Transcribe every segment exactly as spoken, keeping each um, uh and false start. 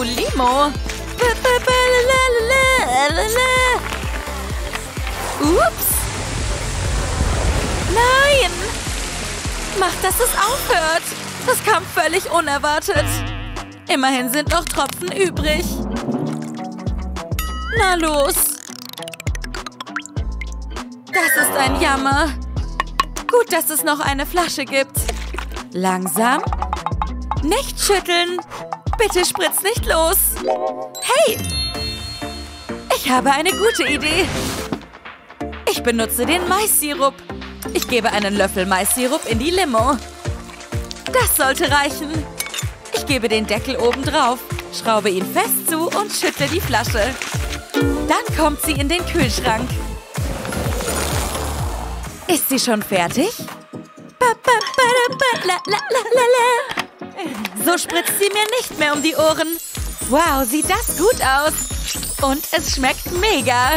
Uh, Limo. Ups. Nein. Mach, dass es aufhört. Das kam völlig unerwartet. Immerhin sind noch Tropfen übrig. Na los. Das ist ein Jammer. Gut, dass es noch eine Flasche gibt. Langsam. Nicht schütteln. Bitte spritz nicht los. Hey. Ich habe eine gute Idee. Ich benutze den Maissirup. Ich gebe einen Löffel Maissirup in die Limo. Das sollte reichen. Ich gebe den Deckel oben drauf, schraube ihn fest zu und schüttle die Flasche. Dann kommt sie in den Kühlschrank. Ist sie schon fertig? So spritzt sie mir nicht mehr um die Ohren. Wow, sieht das gut aus. Und es schmeckt mega.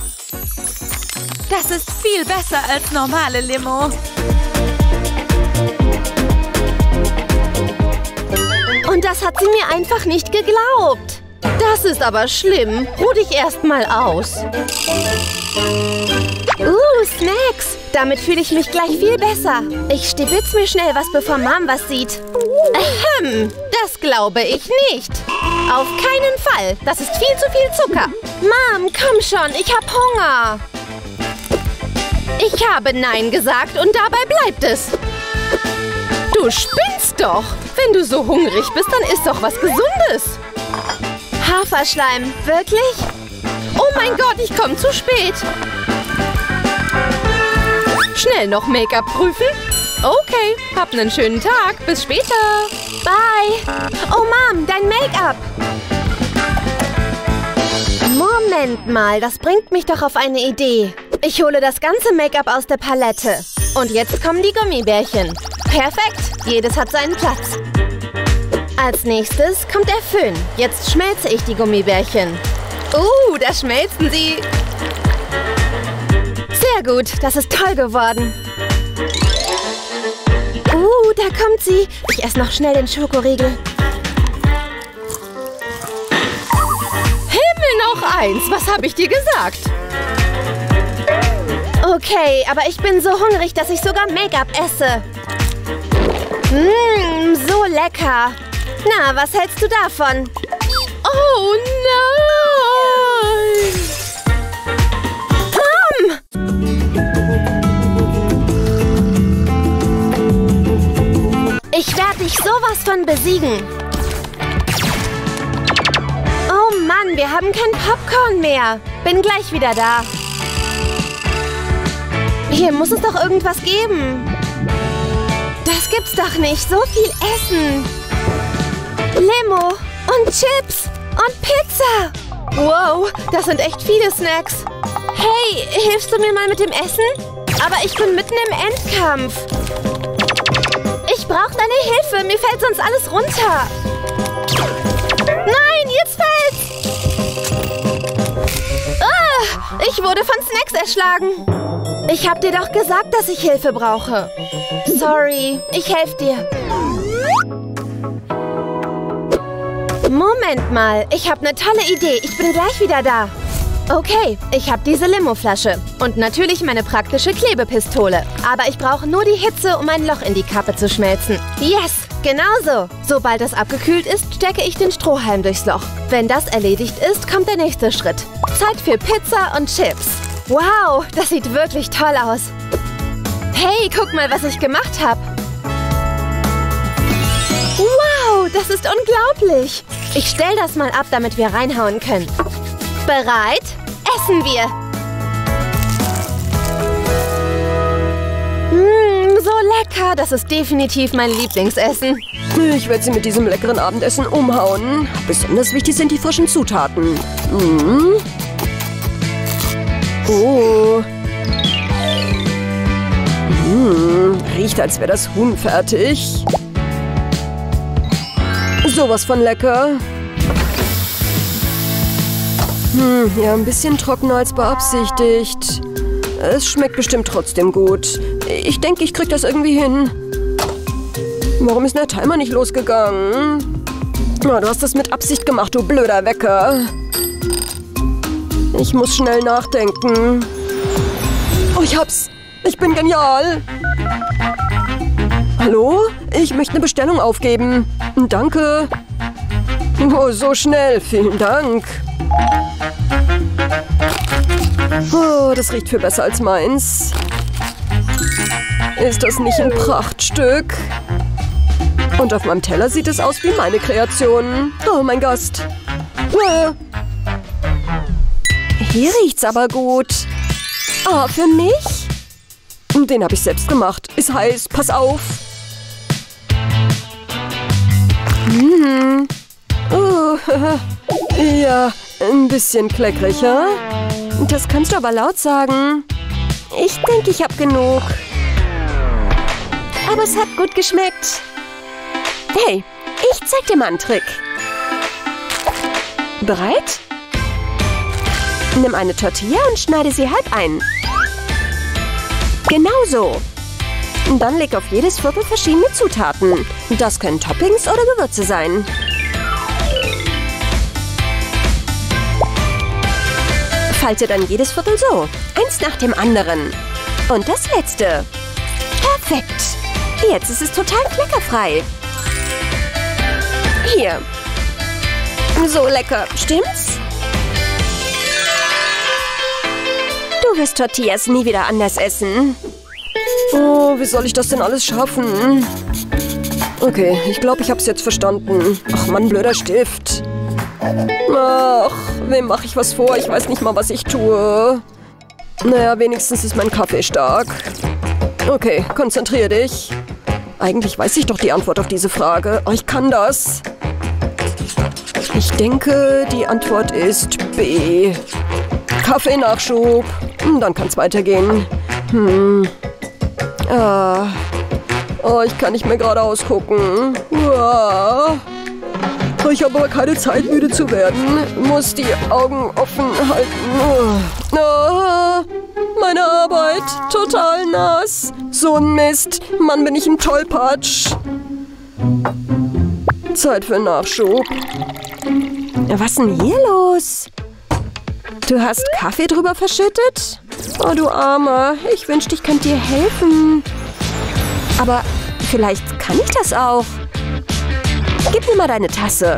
Das ist viel besser als normale Limo. Und das hat sie mir einfach nicht geglaubt. Das ist aber schlimm. Ruh dich erst mal aus. Uh, Snacks. Damit fühle ich mich gleich viel besser. Ich stibitz mir schnell was, bevor Mom was sieht. Ahem, das glaube ich nicht. Auf keinen Fall. Das ist viel zu viel Zucker. Mom, komm schon, ich hab Hunger. Ich habe Nein gesagt und dabei bleibt es. Du spinnst doch. Wenn du so hungrig bist, dann isst doch was Gesundes. Haferschleim, wirklich? Oh mein Gott, ich komme zu spät. Schnell noch Make-up prüfen? Okay, hab einen schönen Tag. Bis später. Bye. Oh Mom, dein Make-up. Moment mal, das bringt mich doch auf eine Idee. Ich hole das ganze Make-up aus der Palette. Und jetzt kommen die Gummibärchen. Perfekt, jedes hat seinen Platz. Als nächstes kommt der Föhn. Jetzt schmelze ich die Gummibärchen. Uh, da schmelzen sie. Sehr gut, das ist toll geworden. Uh, da kommt sie. Ich esse noch schnell den Schokoriegel. Himmel, noch eins. Was habe ich dir gesagt? Okay, aber ich bin so hungrig, dass ich sogar Make-up esse. Mmm, so lecker. Na, was hältst du davon? Oh nein! Mom! Ich werde dich sowas von besiegen. Oh Mann, wir haben kein Popcorn mehr. Bin gleich wieder da. Hier muss es doch irgendwas geben. Das gibt's doch nicht. So viel Essen. Limo und Chips und Pizza. Wow, das sind echt viele Snacks. Hey, hilfst du mir mal mit dem Essen? Aber ich bin mitten im Endkampf. Ich brauche deine Hilfe. Mir fällt sonst alles runter. Nein, jetzt fällt's. Ah, ich wurde von Snacks erschlagen. Ich hab dir doch gesagt, dass ich Hilfe brauche. Sorry, ich helfe dir. Moment mal, ich habe eine tolle Idee. Ich bin gleich wieder da. Okay, ich habe diese Limoflasche und natürlich meine praktische Klebepistole. Aber ich brauche nur die Hitze, um ein Loch in die Kappe zu schmelzen. Yes, genau so. Sobald es abgekühlt ist, stecke ich den Strohhalm durchs Loch. Wenn das erledigt ist, kommt der nächste Schritt. Zeit für Pizza und Chips. Wow, das sieht wirklich toll aus. Hey, guck mal, was ich gemacht habe. Wow, das ist unglaublich. Ich stelle das mal ab, damit wir reinhauen können. Bereit? Essen wir. Mmh, so lecker. Das ist definitiv mein Lieblingsessen. Ich werde sie mit diesem leckeren Abendessen umhauen. Besonders wichtig sind die frischen Zutaten. Mmh. Oh. Mmh, riecht, als wäre das Huhn fertig. Sowas von lecker. Hm, ja, ein bisschen trockener als beabsichtigt. Es schmeckt bestimmt trotzdem gut. Ich denke, ich krieg das irgendwie hin. Warum ist der Timer nicht losgegangen? Oh, du hast das mit Absicht gemacht, du blöder Wecker. Ich muss schnell nachdenken. Oh, ich hab's. Ich bin genial. Hallo? Ich möchte eine Bestellung aufgeben. Danke. Oh, so schnell. Vielen Dank. Oh, das riecht viel besser als meins. Ist das nicht ein Prachtstück? Und auf meinem Teller sieht es aus wie meine Kreation. Oh, mein Gast. Ah. Hier riecht's aber gut. Oh, für mich? Den habe ich selbst gemacht. Ist heiß. Pass auf. Hm. Oh. Ja, ein bisschen kleckrig, ja? Das kannst du aber laut sagen. Ich denke, ich habe genug. Aber es hat gut geschmeckt. Hey, ich zeig dir mal einen Trick. Bereit? Nimm eine Tortilla und schneide sie halb ein. Genau so. Dann leg auf jedes Viertel verschiedene Zutaten. Das können Toppings oder Gewürze sein. Falte dann jedes Viertel so. Eins nach dem anderen. Und das letzte. Perfekt. Jetzt ist es total kleckerfrei. Hier. So lecker, stimmt's? Du wirst Tortillas nie wieder anders essen. Oh, wie soll ich das denn alles schaffen? Okay, ich glaube, ich habe es jetzt verstanden. Ach Mann, blöder Stift. Ach, wem mache ich was vor? Ich weiß nicht mal, was ich tue. Naja, wenigstens ist mein Kaffee stark. Okay, konzentrier dich. Eigentlich weiß ich doch die Antwort auf diese Frage. Oh, ich kann das. Ich denke, die Antwort ist B. Kaffeenachschub. Dann kann es weitergehen. Hm. Ah. Oh, ich kann nicht mehr geradeaus gucken. Uah. Ich habe aber keine Zeit, müde zu werden. Muss die Augen offen halten. Oh, meine Arbeit. Total nass. So ein Mist. Mann, bin ich ein Tollpatsch. Zeit für Nachschub. Was denn hier los? Du hast Kaffee drüber verschüttet? Oh, du Armer. Ich wünschte, ich könnte dir helfen. Aber vielleicht kann ich das auch. Gib mir mal deine Tasse.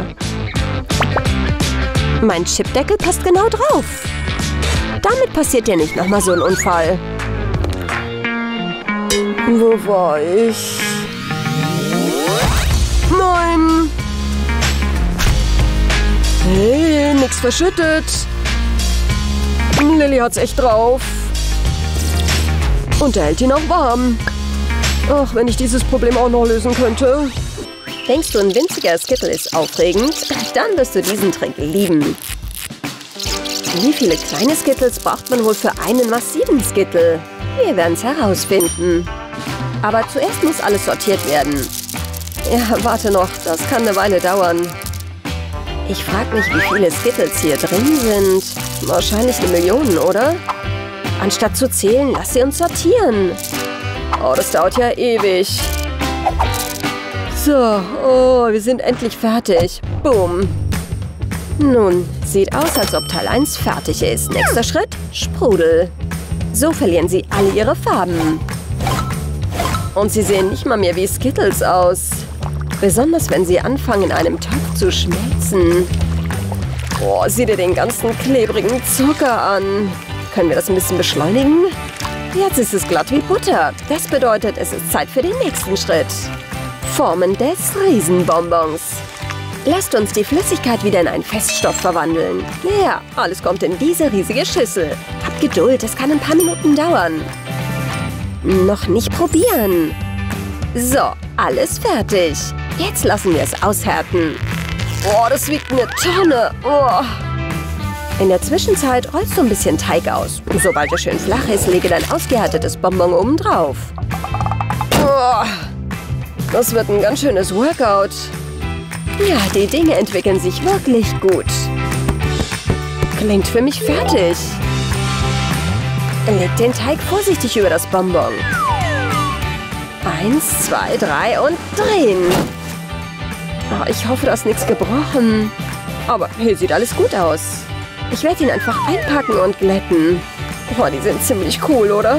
Mein Chipdeckel passt genau drauf. Damit passiert dir nicht nochmal so ein Unfall. Wo war ich? Nein! Hey, nix verschüttet. Lilly hat's echt drauf. Und er hält ihn auch warm. Ach, wenn ich dieses Problem auch noch lösen könnte. Denkst du, ein winziger Skittle ist aufregend? Dann wirst du diesen Trick lieben. Wie viele kleine Skittles braucht man wohl für einen massiven Skittle? Wir werden es herausfinden. Aber zuerst muss alles sortiert werden. Ja, warte noch, das kann eine Weile dauern. Ich frage mich, wie viele Skittles hier drin sind. Wahrscheinlich eine Million, oder? Anstatt zu zählen, lass sie uns sortieren. Oh, das dauert ja ewig. So, oh, wir sind endlich fertig. Boom. Nun, sieht aus, als ob Teil eins fertig ist. Nächster Schritt, Sprudel. So verlieren sie alle ihre Farben. Und sie sehen nicht mal mehr wie Skittles aus. Besonders, wenn sie anfangen, in einem Topf zu schmelzen. Oh, sieh dir den ganzen klebrigen Zucker an. Können wir das ein bisschen beschleunigen? Jetzt ist es glatt wie Butter. Das bedeutet, es ist Zeit für den nächsten Schritt. Formen des Riesenbonbons. Lasst uns die Flüssigkeit wieder in einen Feststoff verwandeln. Ja, alles kommt in diese riesige Schüssel. Habt Geduld, es kann ein paar Minuten dauern. Noch nicht probieren. So, alles fertig. Jetzt lassen wir es aushärten. Oh, das wiegt eine Tonne. Oh. In der Zwischenzeit rollst du ein bisschen Teig aus. Sobald er schön flach ist, lege dein ausgehärtetes Bonbon oben drauf. Oh. Das wird ein ganz schönes Workout. Ja, die Dinge entwickeln sich wirklich gut. Klingt für mich fertig. Leg den Teig vorsichtig über das Bonbon. Eins, zwei, drei und drehen. Oh, ich hoffe, da ist nichts gebrochen. Aber hier sieht alles gut aus. Ich werde ihn einfach einpacken und glätten. Oh, die sind ziemlich cool, oder?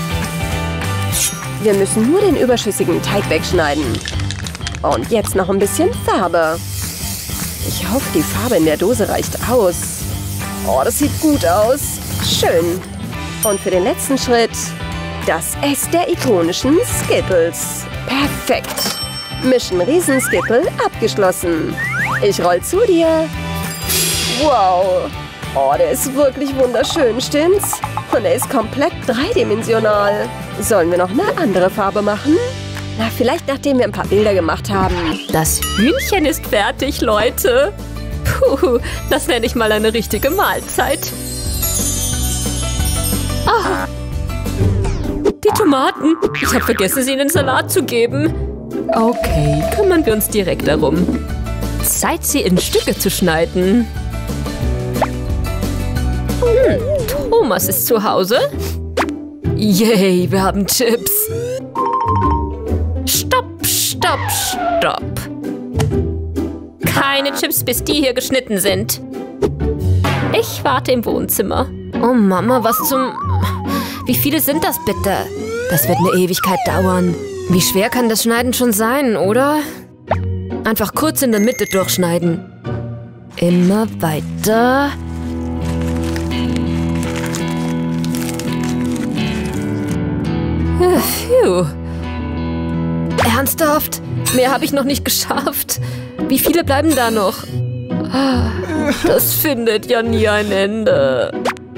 Wir müssen nur den überschüssigen Teig wegschneiden. Und jetzt noch ein bisschen Farbe. Ich hoffe, die Farbe in der Dose reicht aus. Oh, das sieht gut aus. Schön. Und für den letzten Schritt das S der ikonischen Skittles. Perfekt. Mission Riesenskittle abgeschlossen. Ich roll zu dir. Wow. Oh, der ist wirklich wunderschön, stimmt's? Und er ist komplett dreidimensional. Sollen wir noch eine andere Farbe machen? Na, vielleicht nachdem wir ein paar Bilder gemacht haben. Das Hühnchen ist fertig, Leute. Puh, das nenne ich mal eine richtige Mahlzeit. Ah, die Tomaten. Ich habe vergessen, sie in den Salat zu geben. Okay, kümmern wir uns direkt darum. Zeit, sie in Stücke zu schneiden. Hm, Thomas ist zu Hause. Yay, wir haben Chips. Stopp, stopp, stopp. Keine Chips, bis die hier geschnitten sind. Ich warte im Wohnzimmer. Oh Mama, was zum... Wie viele sind das bitte? Das wird eine Ewigkeit dauern. Wie schwer kann das Schneiden schon sein, oder? Einfach kurz in der Mitte durchschneiden. Immer weiter. Phew. Ernsthaft? Mehr habe ich noch nicht geschafft. Wie viele bleiben da noch? Das findet ja nie ein Ende.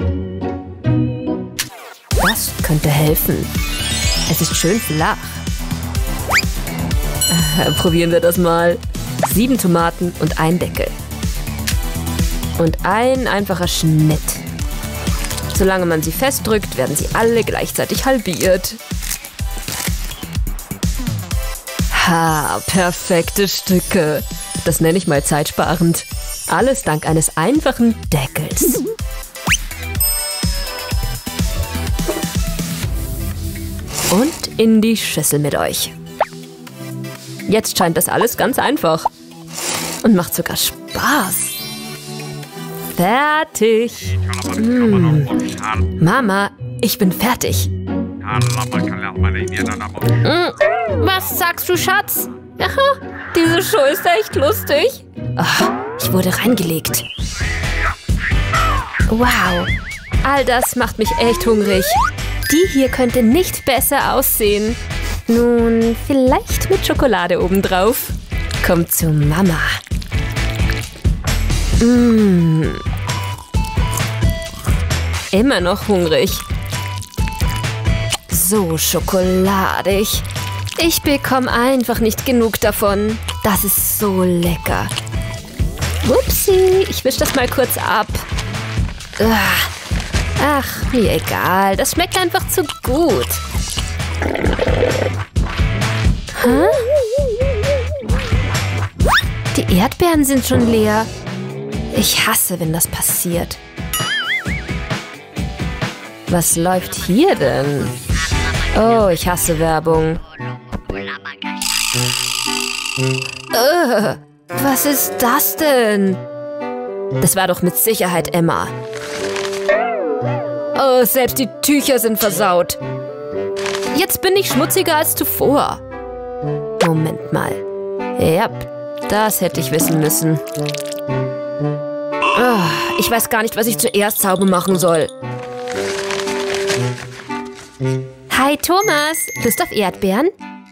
Das könnte helfen. Es ist schön flach. Äh, probieren wir das mal. Sieben Tomaten und ein Deckel. Und ein einfacher Schnitt. Solange man sie festdrückt, werden sie alle gleichzeitig halbiert. Ha, perfekte Stücke. Das nenne ich mal zeitsparend. Alles dank eines einfachen Deckels. Und in die Schüssel mit euch. Jetzt scheint das alles ganz einfach. Und macht sogar Spaß. Fertig. Hm. Mama, ich bin fertig. Hm. Was sagst du, Schatz? Aha, diese Show ist echt lustig. Ach, ich wurde reingelegt. Wow, all das macht mich echt hungrig. Die hier könnte nicht besser aussehen. Nun, vielleicht mit Schokolade obendrauf. Kommt zu Mama. Mmh. Immer noch hungrig. So schokoladig. Ich bekomme einfach nicht genug davon. Das ist so lecker. Upsi, ich wische das mal kurz ab. Ach, mir egal. Das schmeckt einfach zu gut. Hä? Die Erdbeeren sind schon leer. Ich hasse, wenn das passiert. Was läuft hier denn? Oh, ich hasse Werbung. Uh, was ist das denn? Das war doch mit Sicherheit Emma. Oh, selbst die Tücher sind versaut. Jetzt bin ich schmutziger als zuvor. Moment mal. Ja, das hätte ich wissen müssen. Oh, ich weiß gar nicht, was ich zuerst sauber machen soll. Hi, Thomas. Lust auf Erdbeeren?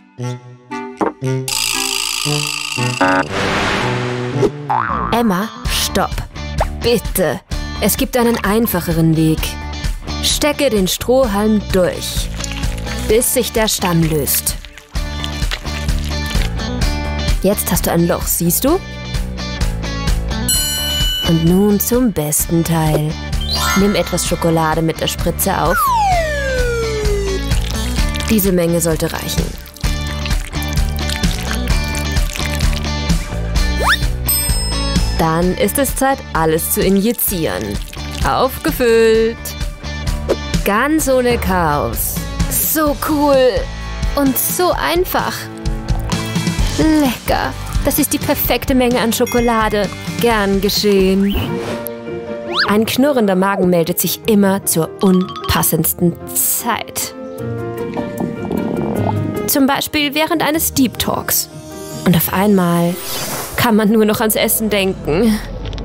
Emma, stopp. Bitte. Es gibt einen einfacheren Weg. Stecke den Strohhalm durch, bis sich der Stamm löst. Jetzt hast du ein Loch, siehst du? Und nun zum besten Teil. Nimm etwas Schokolade mit der Spritze auf. Diese Menge sollte reichen. Dann ist es Zeit, alles zu injizieren. Aufgefüllt. Ganz ohne Chaos. So cool. Und so einfach. Lecker. Das ist die perfekte Menge an Schokolade. Gern geschehen. Ein knurrender Magen meldet sich immer zur unpassendsten Zeit. Zum Beispiel während eines Deep Talks. Und auf einmal kann man nur noch ans Essen denken.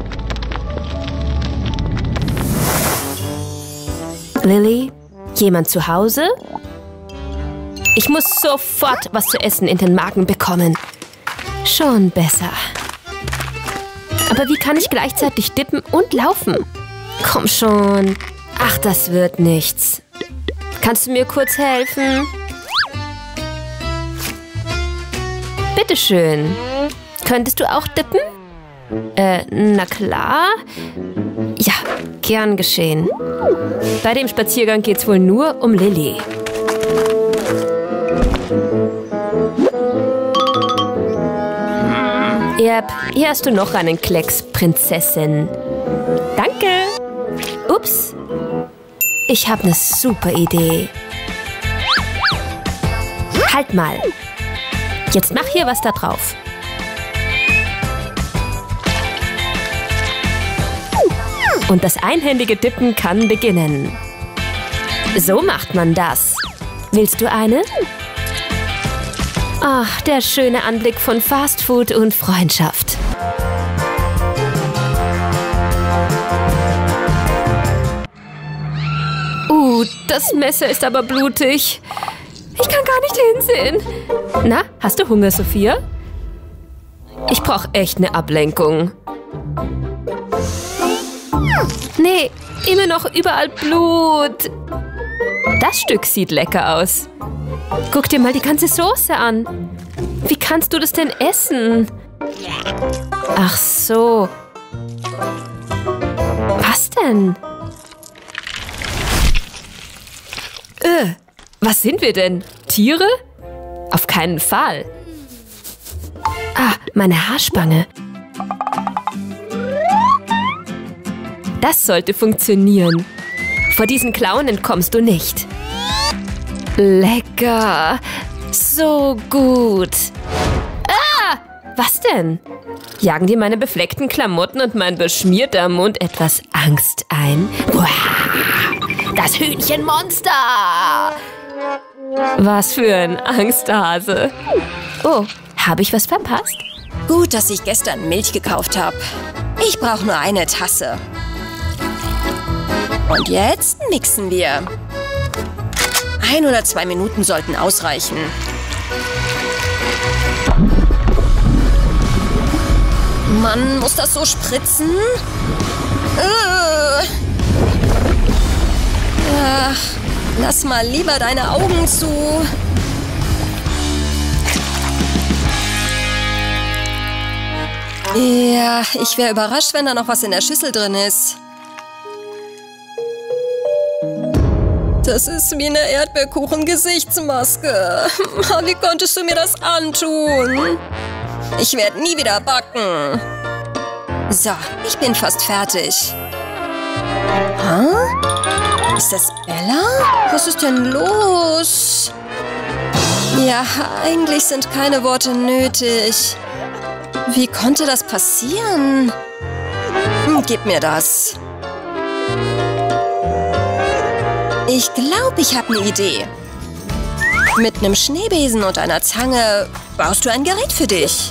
Lily? Jemand zu Hause? Ich muss sofort was zu essen in den Magen bekommen. Schon besser. Aber wie kann ich gleichzeitig dippen und laufen? Komm schon. Ach, das wird nichts. Kannst du mir kurz helfen? Bitteschön. Könntest du auch dippen? Äh, na klar. Ja, gern geschehen. Bei dem Spaziergang geht's wohl nur um Lily. Yep, hier hast du noch einen Klecks, Prinzessin. Danke. Ups. Ich habe eine super Idee. Halt mal. Jetzt mach hier was da drauf. Und das einhändige Dippen kann beginnen. So macht man das. Willst du eine? Ach, der schöne Anblick von Fastfood und Freundschaft. Uh, das Messer ist aber blutig. Ich kann gar nicht hinsehen. Na, hast du Hunger, Sophia? Ich brauche echt eine Ablenkung. Nee, immer noch überall Blut. Das Stück sieht lecker aus. Guck dir mal die ganze Soße an. Wie kannst du das denn essen? Ach so. Was denn? Äh, was sind wir denn? Tiere? Auf keinen Fall. Ah, meine Haarspange. Das sollte funktionieren. Vor diesen Klauen entkommst du nicht. Lecker. So gut. Ah! Was denn? Jagen dir meine befleckten Klamotten und mein beschmierter Mund etwas Angst ein? Das Hühnchenmonster! Was für ein Angsthase. Oh, habe ich was verpasst? Gut, dass ich gestern Milch gekauft habe. Ich brauche nur eine Tasse. Und jetzt mixen wir. Ein oder zwei Minuten sollten ausreichen. Mann, muss das so spritzen? Ugh. Ach, lass mal lieber deine Augen zu. Ja, ich wäre überrascht, wenn da noch was in der Schüssel drin ist. Das ist wie eine Erdbeerkuchen-Gesichtsmaske. Wie konntest du mir das antun? Ich werde nie wieder backen. So, ich bin fast fertig. Hä? Ist das Bella? Was ist denn los? Ja, eigentlich sind keine Worte nötig. Wie konnte das passieren? Gib mir das. Ich glaube, ich habe eine Idee. Mit einem Schneebesen und einer Zange baust du ein Gerät für dich.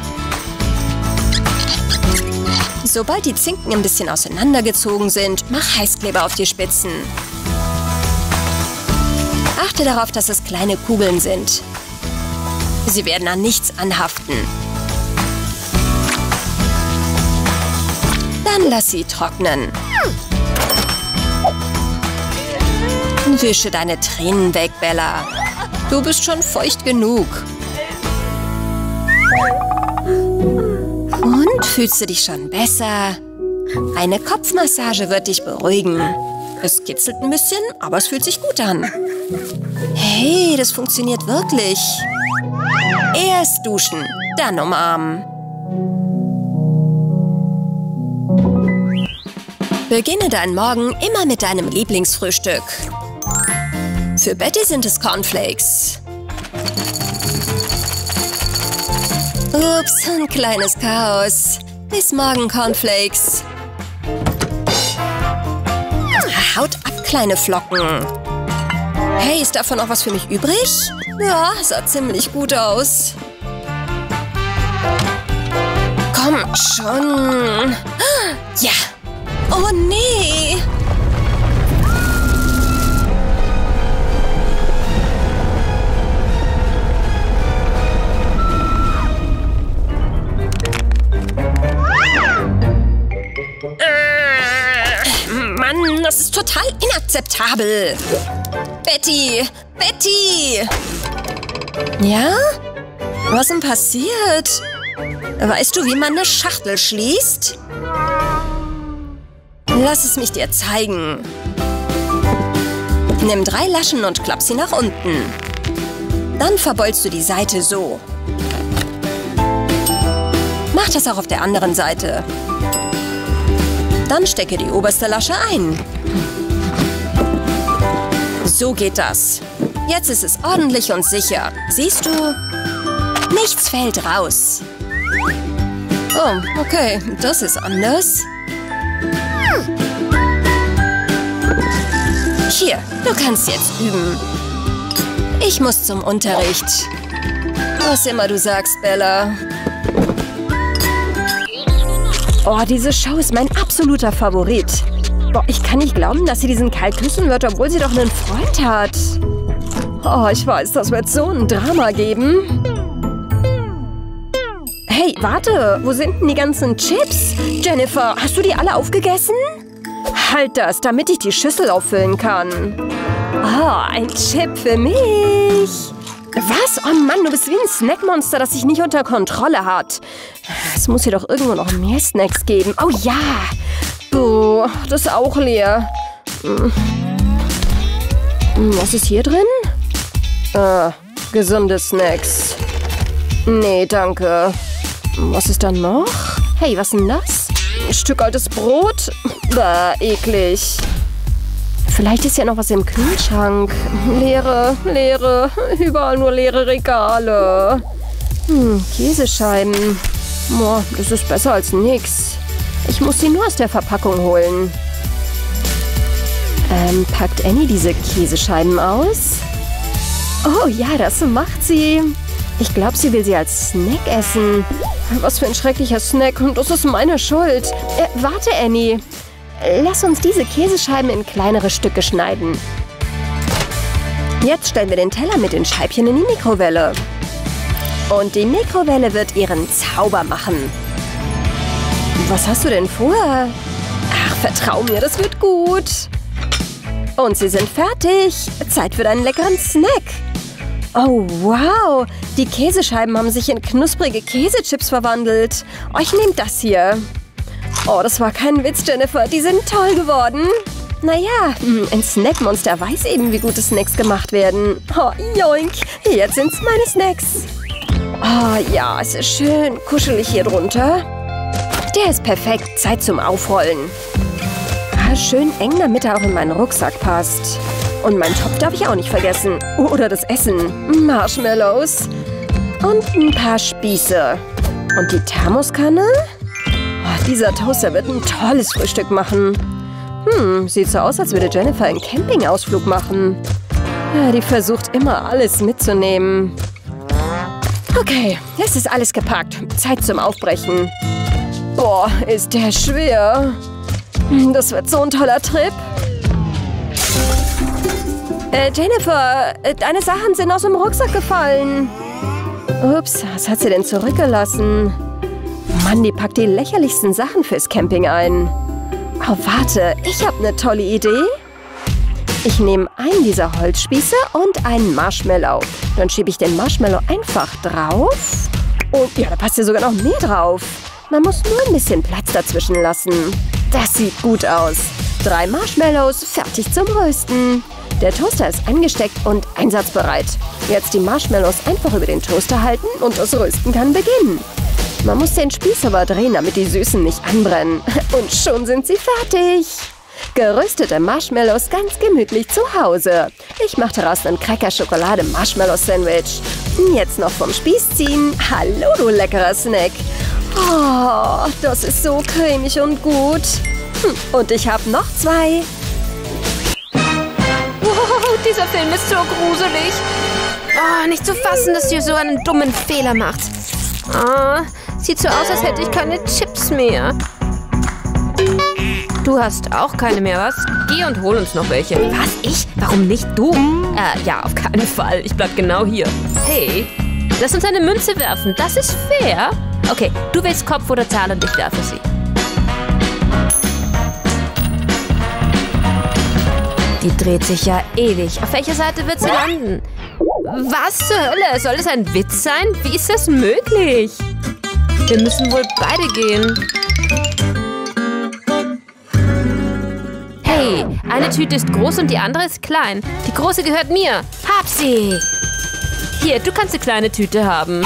Sobald die Zinken ein bisschen auseinandergezogen sind, mach Heißkleber auf die Spitzen. Achte darauf, dass es kleine Kugeln sind. Sie werden an nichts anhaften. Dann lass sie trocknen. Wische deine Tränen weg, Bella. Du bist schon feucht genug. Und fühlst du dich schon besser? Eine Kopfmassage wird dich beruhigen. Es kitzelt ein bisschen, aber es fühlt sich gut an. Hey, das funktioniert wirklich. Erst duschen, dann umarmen. Beginne deinen Morgen immer mit deinem Lieblingsfrühstück. Für Betty sind es Cornflakes. Ups, ein kleines Chaos. Bis morgen, Cornflakes. Haut ab, kleine Flocken. Hey, ist davon noch was für mich übrig? Ja, sah ziemlich gut aus. Komm schon. Ja. Oh, nee. Mann, das ist total inakzeptabel. Betty, Betty. Ja? Was ist denn passiert? Weißt du, wie man eine Schachtel schließt? Lass es mich dir zeigen. Nimm drei Laschen und klapp sie nach unten. Dann verbeulst du die Seite so. Mach das auch auf der anderen Seite. Dann stecke die oberste Lasche ein. So geht das. Jetzt ist es ordentlich und sicher. Siehst du? Nichts fällt raus. Oh, okay. Das ist anders. Hier, du kannst jetzt üben. Ich muss zum Unterricht. Was immer du sagst, Bella. Oh, diese Show ist mein absoluter Favorit. Boah, ich kann nicht glauben, dass sie diesen Kyle küssen wird, obwohl sie doch einen Freund hat. Oh, ich weiß, das wird so ein Drama geben. Hey, warte, wo sind denn die ganzen Chips? Jennifer, hast du die alle aufgegessen? Halt das, damit ich die Schüssel auffüllen kann. Oh, ein Chip für mich. Was? Oh Mann, du bist wie ein Snackmonster, das sich nicht unter Kontrolle hat. Es muss hier doch irgendwo noch mehr Snacks geben. Oh ja. Oh, das ist auch leer. Was ist hier drin? Ah, gesunde Snacks. Nee, danke. Was ist da noch? Hey, was ist denn das? Ein Stück altes Brot? Bah, eklig. Vielleicht ist ja noch was im Kühlschrank. Leere, leere, überall nur leere Regale. Hm, Käsescheiben. Boah, das ist besser als nix. Ich muss sie nur aus der Verpackung holen. Ähm, packt Annie diese Käsescheiben aus? Oh ja, das macht sie. Ich glaube, sie will sie als Snack essen. Was für ein schrecklicher Snack und das ist meine Schuld. Äh, warte, Annie. Lass uns diese Käsescheiben in kleinere Stücke schneiden. Jetzt stellen wir den Teller mit den Scheibchen in die Mikrowelle. Und die Mikrowelle wird ihren Zauber machen. Was hast du denn vor? Ach, vertrau mir, das wird gut. Und sie sind fertig. Zeit für deinen leckeren Snack. Oh, wow. Die Käsescheiben haben sich in knusprige Käsechips verwandelt. Oh, ich nehme das hier. Oh, das war kein Witz, Jennifer. Die sind toll geworden. Naja, ein Snackmonster weiß eben, wie gute Snacks gemacht werden. Oh, joink. Jetzt sind's meine Snacks. Oh, ja, es ist schön kuschelig hier drunter. Der ist perfekt. Zeit zum Aufrollen. Ah, schön eng, damit er auch in meinen Rucksack passt. Und meinen Topf darf ich auch nicht vergessen. Oder das Essen. Marshmallows. Und ein paar Spieße. Und die Thermoskanne? Oh, dieser Toaster wird ein tolles Frühstück machen. Hm, sieht so aus, als würde Jennifer einen Campingausflug machen. Ja, die versucht immer, alles mitzunehmen. Okay, jetzt ist alles gepackt. Zeit zum Aufbrechen. Boah, ist der schwer. Das wird so ein toller Trip. Äh, Jennifer, deine Sachen sind aus dem Rucksack gefallen. Ups, was hat sie denn zurückgelassen? Mann, die packt die lächerlichsten Sachen fürs Camping ein. Oh, warte, ich habe eine tolle Idee. Ich nehme einen dieser Holzspieße und einen Marshmallow. Dann schiebe ich den Marshmallow einfach drauf. Und ja, da passt ja sogar noch mehr drauf. Man muss nur ein bisschen Platz dazwischen lassen. Das sieht gut aus. Drei Marshmallows, fertig zum Rösten. Der Toaster ist angesteckt und einsatzbereit. Jetzt die Marshmallows einfach über den Toaster halten und das Rösten kann beginnen. Man muss den Spieß aber drehen, damit die Süßen nicht anbrennen. Und schon sind sie fertig. Geröstete Marshmallows ganz gemütlich zu Hause. Ich mache daraus ein Cracker-Schokolade-Marshmallow-Sandwich. Jetzt noch vom Spieß ziehen. Hallo, du leckerer Snack. Oh, das ist so cremig und gut. Hm, und ich habe noch zwei. Wow, dieser Film ist so gruselig. Oh, nicht zu fassen, dass ihr so einen dummen Fehler macht. Oh, sieht so aus, als hätte ich keine Chips mehr. Du hast auch keine mehr, was? Geh und hol uns noch welche. Was? Ich? Warum nicht du? Äh, ja, auf keinen Fall. Ich bleib genau hier. Hey, lass uns eine Münze werfen. Das ist fair. Okay, du wählst Kopf oder Zahl und ich werfe sie. Die dreht sich ja ewig. Auf welcher Seite wird sie landen? Was zur Hölle? Soll es ein Witz sein? Wie ist das möglich? Wir müssen wohl beide gehen. Hey, eine Tüte ist groß und die andere ist klein. Die große gehört mir. Hab sie! Hier, du kannst die kleine Tüte haben.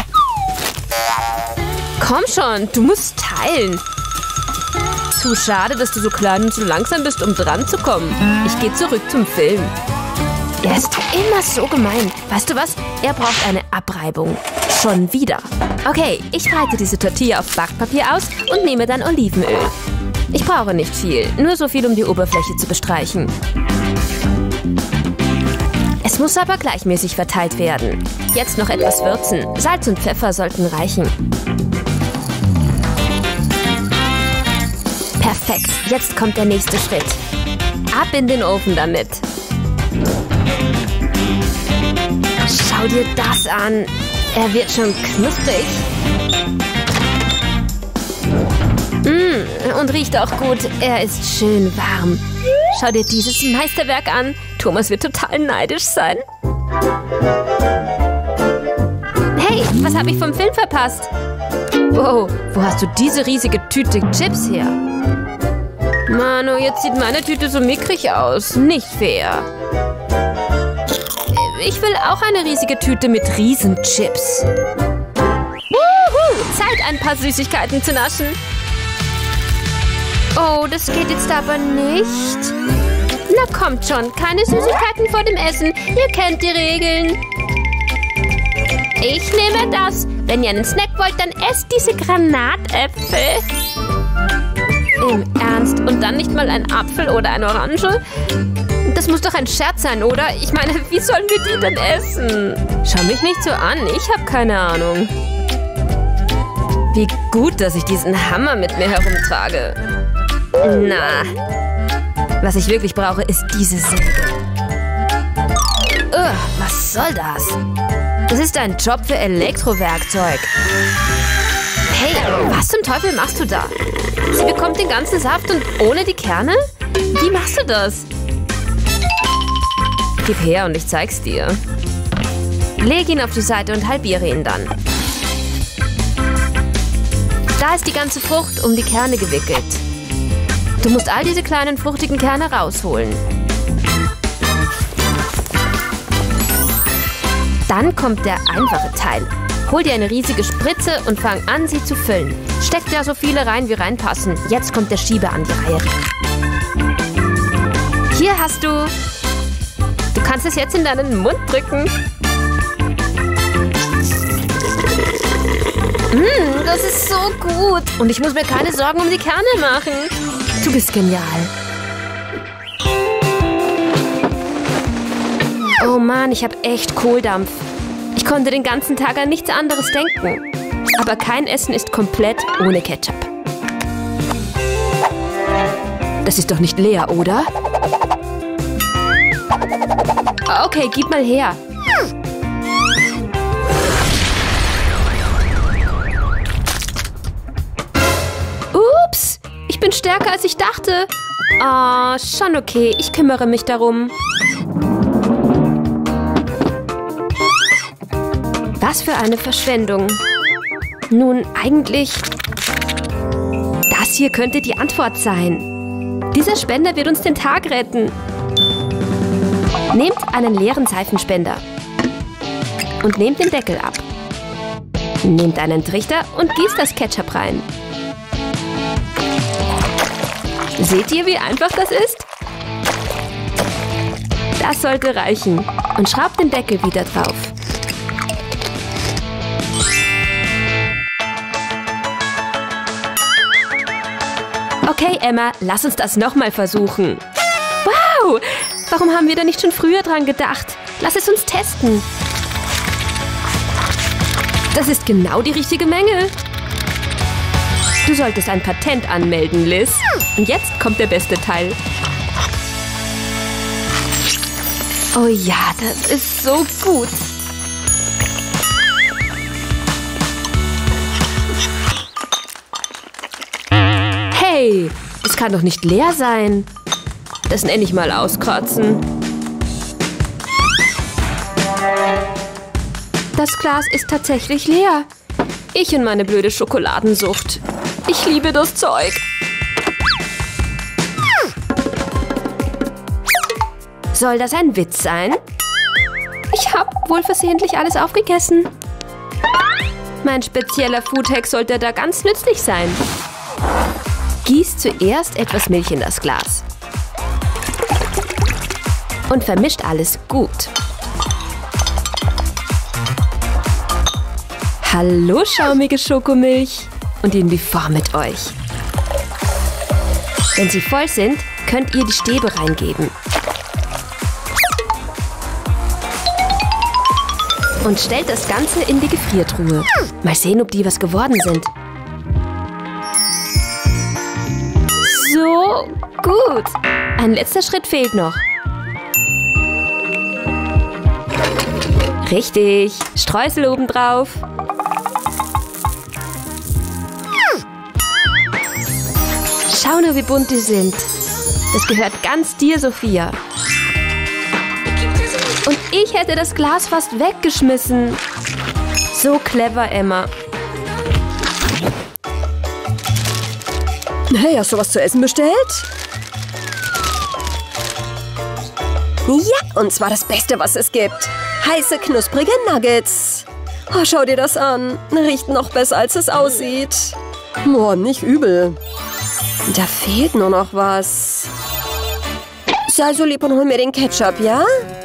Komm schon, du musst teilen. Zu schade, dass du so klein und so langsam bist, um dran zu kommen. Ich gehe zurück zum Film. Er ist immer so gemein. Weißt du was? Er braucht eine Abreibung. Schon wieder. Okay, ich breite diese Tortilla auf Backpapier aus und nehme dann Olivenöl. Ich brauche nicht viel, nur so viel, um die Oberfläche zu bestreichen. Es muss aber gleichmäßig verteilt werden. Jetzt noch etwas würzen. Salz und Pfeffer sollten reichen. Perfekt, jetzt kommt der nächste Schritt. Ab in den Ofen damit. Schau dir das an. Er wird schon knusprig. Mmh, und riecht auch gut. Er ist schön warm. Schau dir dieses Meisterwerk an. Thomas wird total neidisch sein. Hey, was habe ich vom Film verpasst? Wow, wo hast du diese riesige Tüte Chips her? Manu, jetzt sieht meine Tüte so mickrig aus. Nicht fair. Ich will auch eine riesige Tüte mit Riesenchips. Wuhu, Zeit, ein paar Süßigkeiten zu naschen. Oh, das geht jetzt aber nicht. Na kommt schon, keine Süßigkeiten vor dem Essen. Ihr kennt die Regeln. Ich nehme das. Wenn ihr einen Snack wollt, dann esst diese Granatäpfel. Im Ernst? Und dann nicht mal ein Apfel oder eine Orange? Das muss doch ein Scherz sein, oder? Ich meine, wie sollen wir die denn essen? Schau mich nicht so an, ich habe keine Ahnung. Wie gut, dass ich diesen Hammer mit mir herumtrage. Na, was ich wirklich brauche, ist diese Säge. Ugh, was soll das? Das ist ein Job für Elektrowerkzeug. Hey, was zum Teufel machst du da? Sie bekommt den ganzen Saft und ohne die Kerne? Wie machst du das? Gib her und ich zeig's dir. Leg ihn auf die Seite und halbiere ihn dann. Da ist die ganze Frucht um die Kerne gewickelt. Du musst all diese kleinen fruchtigen Kerne rausholen. Dann kommt der einfache Teil. Hol dir eine riesige Spritze und fang an, sie zu füllen. Steck da so viele rein, wie reinpassen. Jetzt kommt der Schieber an die Reihe. Hier hast du... Du kannst es jetzt in deinen Mund drücken. Mmh, das ist so gut. Und ich muss mir keine Sorgen um die Kerne machen. Du bist genial. Oh Mann, ich habe echt Kohldampf. Ich konnte den ganzen Tag an nichts anderes denken. Aber kein Essen ist komplett ohne Ketchup. Das ist doch nicht leer, oder? Okay, gib mal her. Ups, ich bin stärker, als ich dachte. Ah, oh, schon okay, ich kümmere mich darum. Was für eine Verschwendung. Nun, eigentlich... Das hier könnte die Antwort sein. Dieser Spender wird uns den Tag retten. Nehmt einen leeren Seifenspender und nehmt den Deckel ab. Nehmt einen Trichter und gießt das Ketchup rein. Seht ihr, wie einfach das ist? Das sollte reichen. Und schraubt den Deckel wieder drauf. Okay, Emma, lass uns das nochmal versuchen. Wow! Warum haben wir da nicht schon früher dran gedacht? Lass es uns testen. Das ist genau die richtige Menge. Du solltest ein Patent anmelden, Liz. Und jetzt kommt der beste Teil. Oh ja, das ist so gut. Hey, das kann doch nicht leer sein. Das nenne ich mal auskratzen. Das Glas ist tatsächlich leer. Ich und meine blöde Schokoladensucht. Ich liebe das Zeug. Soll das ein Witz sein? Ich habe wohl versehentlich alles aufgegessen. Mein spezieller Foodhack sollte da ganz nützlich sein. Gieß zuerst etwas Milch in das Glas. Und vermischt alles gut. Hallo, schaumige Schokomilch. Und in wie Form mit euch. Wenn sie voll sind, könnt ihr die Stäbe reingeben. Und stellt das Ganze in die Gefriertruhe. Mal sehen, ob die was geworden sind. So, gut. Ein letzter Schritt fehlt noch. Richtig. Streusel obendrauf. Schau nur, wie bunt die sind. Das gehört ganz dir, Sophia. Und ich hätte das Glas fast weggeschmissen. So clever, Emma. Hey, hast du was zu essen bestellt? Ja, und zwar das Beste, was es gibt. Heiße, knusprige Nuggets. Oh, schau dir das an. Riecht noch besser, als es aussieht. Boah, nicht übel. Da fehlt nur noch was. Sei so lieb und hol mir den Ketchup, ja?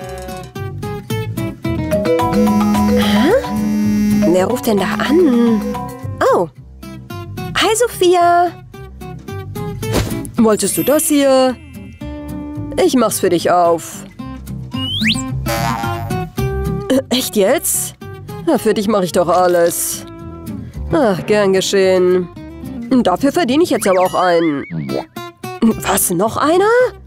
Hä? Wer ruft denn da an? Oh. Hi, Sophia. Wolltest du das hier? Ich mach's für dich auf. Echt jetzt? Ja, für dich mache ich doch alles. Ach, gern geschehen. Dafür verdiene ich jetzt aber auch einen. Was, noch einer?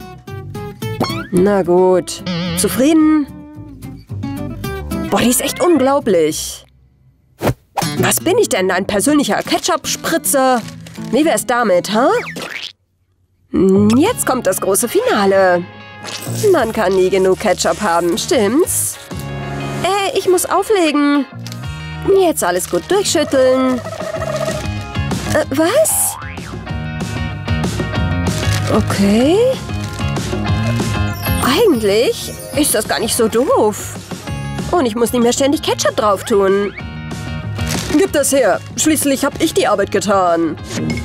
Na gut. Zufrieden? Boah, die ist echt unglaublich. Was bin ich denn, ein persönlicher Ketchup-Spritzer? Wie wär's damit, ha? Jetzt kommt das große Finale. Man kann nie genug Ketchup haben, stimmt's? Äh, ich muss auflegen. Jetzt alles gut durchschütteln. Äh, was? Okay. Eigentlich ist das gar nicht so doof. Und ich muss nicht mehr ständig Ketchup drauf tun. Gib das her. Schließlich habe ich die Arbeit getan.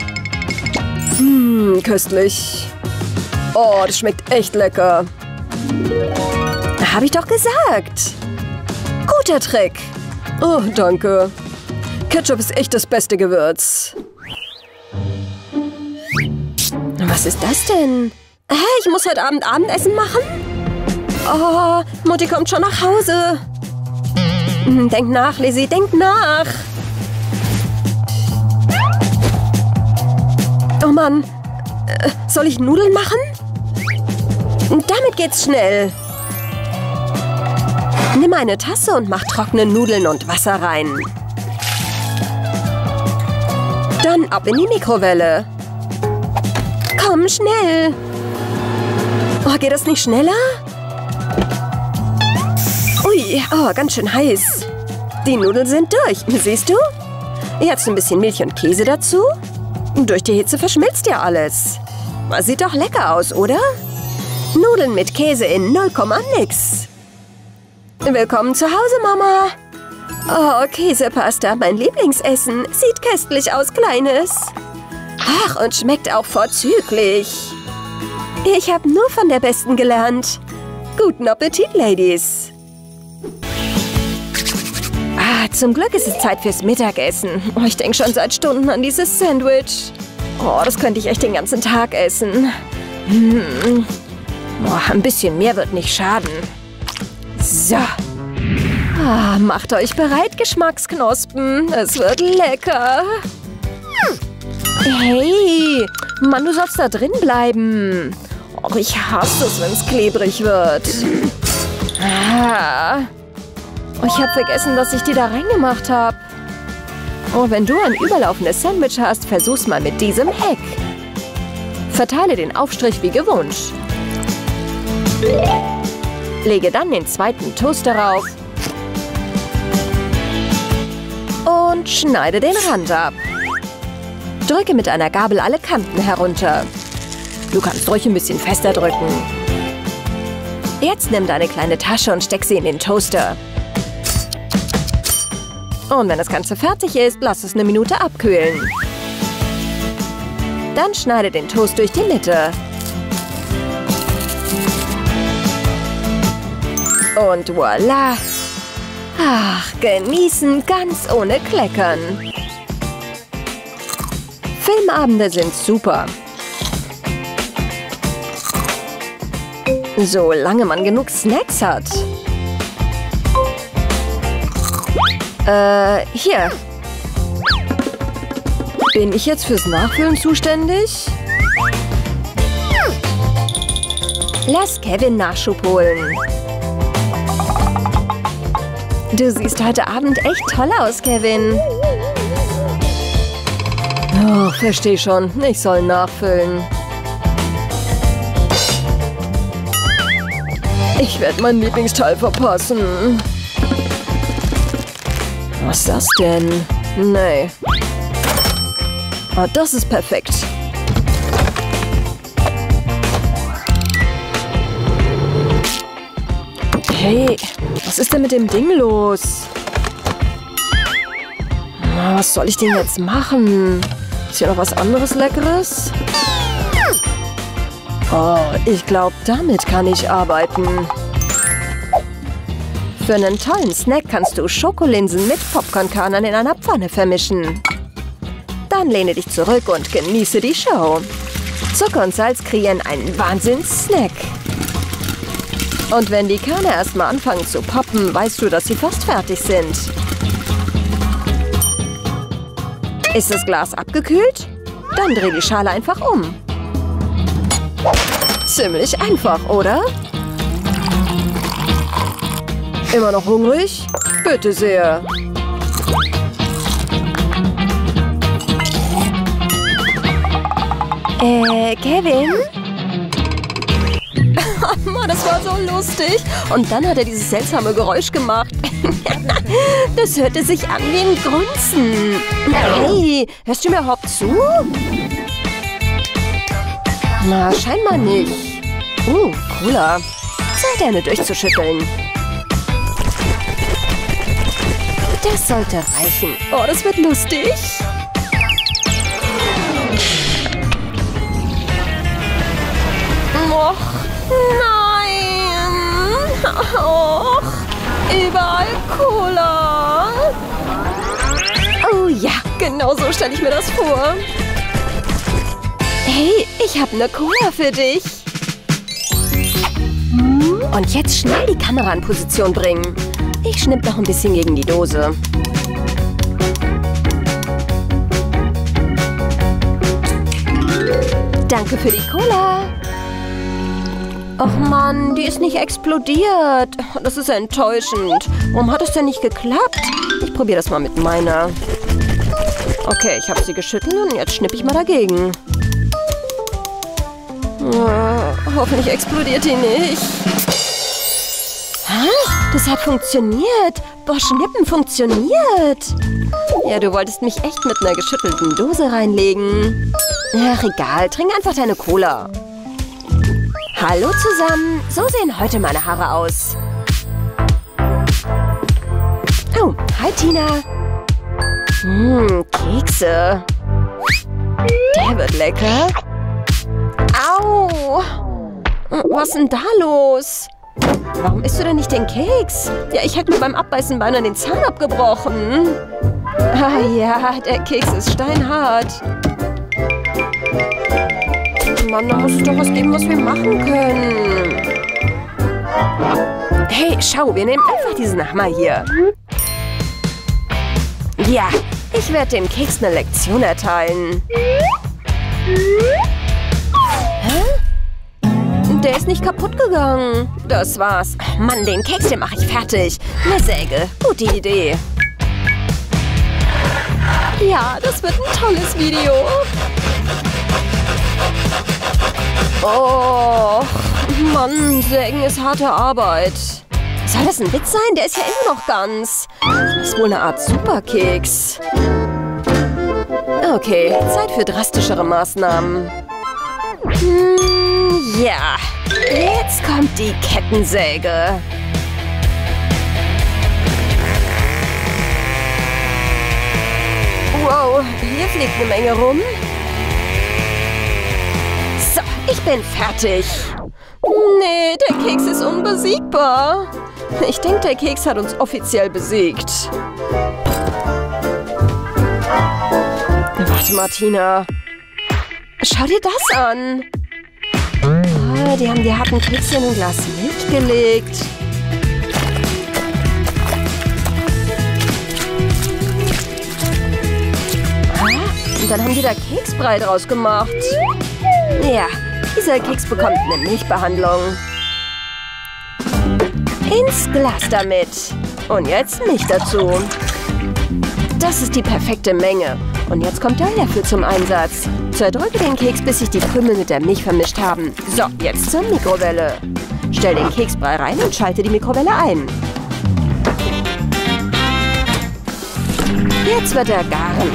Hm, köstlich. Oh, das schmeckt echt lecker. Habe ich doch gesagt. Guter Trick. Oh, danke. Ketchup ist echt das beste Gewürz. Was ist das denn? Hä, ich muss heute Abend Abendessen machen? Oh, Mutti kommt schon nach Hause. Denk nach, Lizzie, denk nach. Oh Mann, äh, soll ich Nudeln machen? Damit geht's schnell. Nimm eine Tasse und mach trockene Nudeln und Wasser rein. Dann ab in die Mikrowelle. Komm, schnell. Oh, geht das nicht schneller? Ui, oh, ganz schön heiß. Die Nudeln sind durch, siehst du? Jetzt ein bisschen Milch und Käse dazu. Durch die Hitze verschmilzt ja alles. Sieht doch lecker aus, oder? Nudeln mit Käse in null Komma nix. Willkommen zu Hause, Mama. Oh, Käsepasta, mein Lieblingsessen. Sieht köstlich aus, Kleines. Ach, und schmeckt auch vorzüglich. Ich habe nur von der Besten gelernt. Guten Appetit, Ladies. Ah, zum Glück ist es Zeit fürs Mittagessen. Oh, ich denke schon seit Stunden an dieses Sandwich. Oh, das könnte ich echt den ganzen Tag essen. Hm. Oh, ein bisschen mehr wird nicht schaden. So. Ah, macht euch bereit, Geschmacksknospen. Es wird lecker. Hey, Mann, du sollst da drin bleiben. Och, ich hasse es, wenn es klebrig wird. Ah. Oh, ich habe vergessen, dass ich die da reingemacht habe. Oh, wenn du ein überlaufendes Sandwich hast, versuch's mal mit diesem Hack. Verteile den Aufstrich wie gewohnt. Lege dann den zweiten Toast darauf. Und schneide den Rand ab. Drücke mit einer Gabel alle Kanten herunter. Du kannst ruhig ein bisschen fester drücken. Jetzt nimm deine kleine Tasche und steck sie in den Toaster. Und wenn das Ganze fertig ist, lass es eine Minute abkühlen. Dann schneide den Toast durch die Mitte. Und voilà! Ach, genießen ganz ohne Kleckern. Filmabende sind super. Solange man genug Snacks hat. Äh, hier. Bin ich jetzt fürs Nachfüllen zuständig? Lass Kevin Nachschub holen. Du siehst heute Abend echt toll aus, Kevin. Oh, versteh schon. Ich soll nachfüllen. Ich werde mein Lieblingsteil verpassen. Was ist das denn? Nee. Oh, das ist perfekt. Hey, was ist denn mit dem Ding los? Was soll ich denn jetzt machen? Ist hier noch was anderes Leckeres? Oh, ich glaube, damit kann ich arbeiten. Für einen tollen Snack kannst du Schokolinsen mit Popcornkörnern in einer Pfanne vermischen. Dann lehne dich zurück und genieße die Show. Zucker und Salz kreieren einen Wahnsinns-Snack. Und wenn die Körner erstmal anfangen zu poppen, weißt du, dass sie fast fertig sind. Ist das Glas abgekühlt? Dann dreh die Schale einfach um. Ziemlich einfach, oder? Immer noch hungrig? Bitte sehr. Äh, Kevin? Oh Mann, das war so lustig. Und dann hat er dieses seltsame Geräusch gemacht. Das hörte sich an wie ein Grunzen. Hey, hörst du mir überhaupt zu? Na, scheinbar nicht. Uh, Cola. Zeit, eine durchzuschütteln. Das sollte reichen. Oh, das wird lustig. Och, nein. Och, überall Cola. Oh ja, genau so stelle ich mir das vor. Hey, ich habe eine Cola für dich. Und jetzt schnell die Kamera in Position bringen. Ich schnipp noch ein bisschen gegen die Dose. Danke für die Cola. Och Mann, die ist nicht explodiert. Das ist enttäuschend. Warum hat es denn nicht geklappt? Ich probiere das mal mit meiner. Okay, ich habe sie geschüttelt und jetzt schnippe ich mal dagegen. Oh, hoffentlich explodiert die nicht. Hä? Das hat funktioniert. Boah, Schnippen funktioniert. Ja, du wolltest mich echt mit einer geschüttelten Dose reinlegen. Ach, egal. Trink einfach deine Cola. Hallo zusammen. So sehen heute meine Haare aus. Oh, hi Tina. Hm, Kekse. Der wird lecker. Au. Was ist denn da los? Warum isst du denn nicht den Keks? Ja, ich hätte mir beim Abbeißen beinahe den Zahn abgebrochen. Ah ja, der Keks ist steinhart. Mann, da muss es doch was geben, was wir machen können. Hey, schau, wir nehmen einfach diesen Hammer hier. Ja, ich werde dem Keks eine Lektion erteilen. Hä? Der ist nicht kaputt gegangen. Das war's. Mann, den Keks, den mache ich fertig. Eine Säge. Gute Idee. Ja, das wird ein tolles Video. Oh, Mann, Sägen ist harte Arbeit. Soll das ein Witz sein? Der ist ja immer noch ganz. Das ist wohl eine Art Superkeks. Okay, Zeit für drastischere Maßnahmen. Hm, ja, jetzt kommt die Kettensäge. Wow, hier fliegt eine Menge rum. So, ich bin fertig. Nee, der Keks ist unbesiegbar. Ich denke, der Keks hat uns offiziell besiegt. Warte, Martina. Schau dir das an. Oh, die haben die harten Kekse in ein Glas Milch gelegt. Und dann haben die da Keksbrei draus gemacht. Ja, dieser Keks bekommt eine Milchbehandlung. Ins Glas damit. Und jetzt Milch dazu. Das ist die perfekte Menge. Und jetzt kommt der Löffel zum Einsatz. Zerdrücke den Keks, bis sich die Krümel mit der Milch vermischt haben. So, jetzt zur Mikrowelle. Stell den Keksbrei rein und schalte die Mikrowelle ein. Jetzt wird er garen.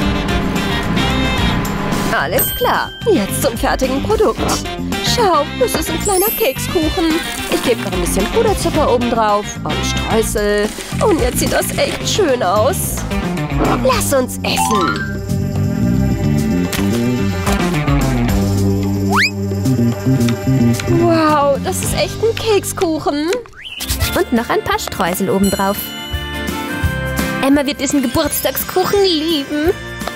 Alles klar, jetzt zum fertigen Produkt. Schau, das ist ein kleiner Kekskuchen. Ich gebe noch ein bisschen Puderzucker oben drauf und Streusel. Und jetzt sieht das echt schön aus. Lass uns essen. Wow, das ist echt ein Kekskuchen. Und noch ein paar Streusel oben drauf. Emma wird diesen Geburtstagskuchen lieben.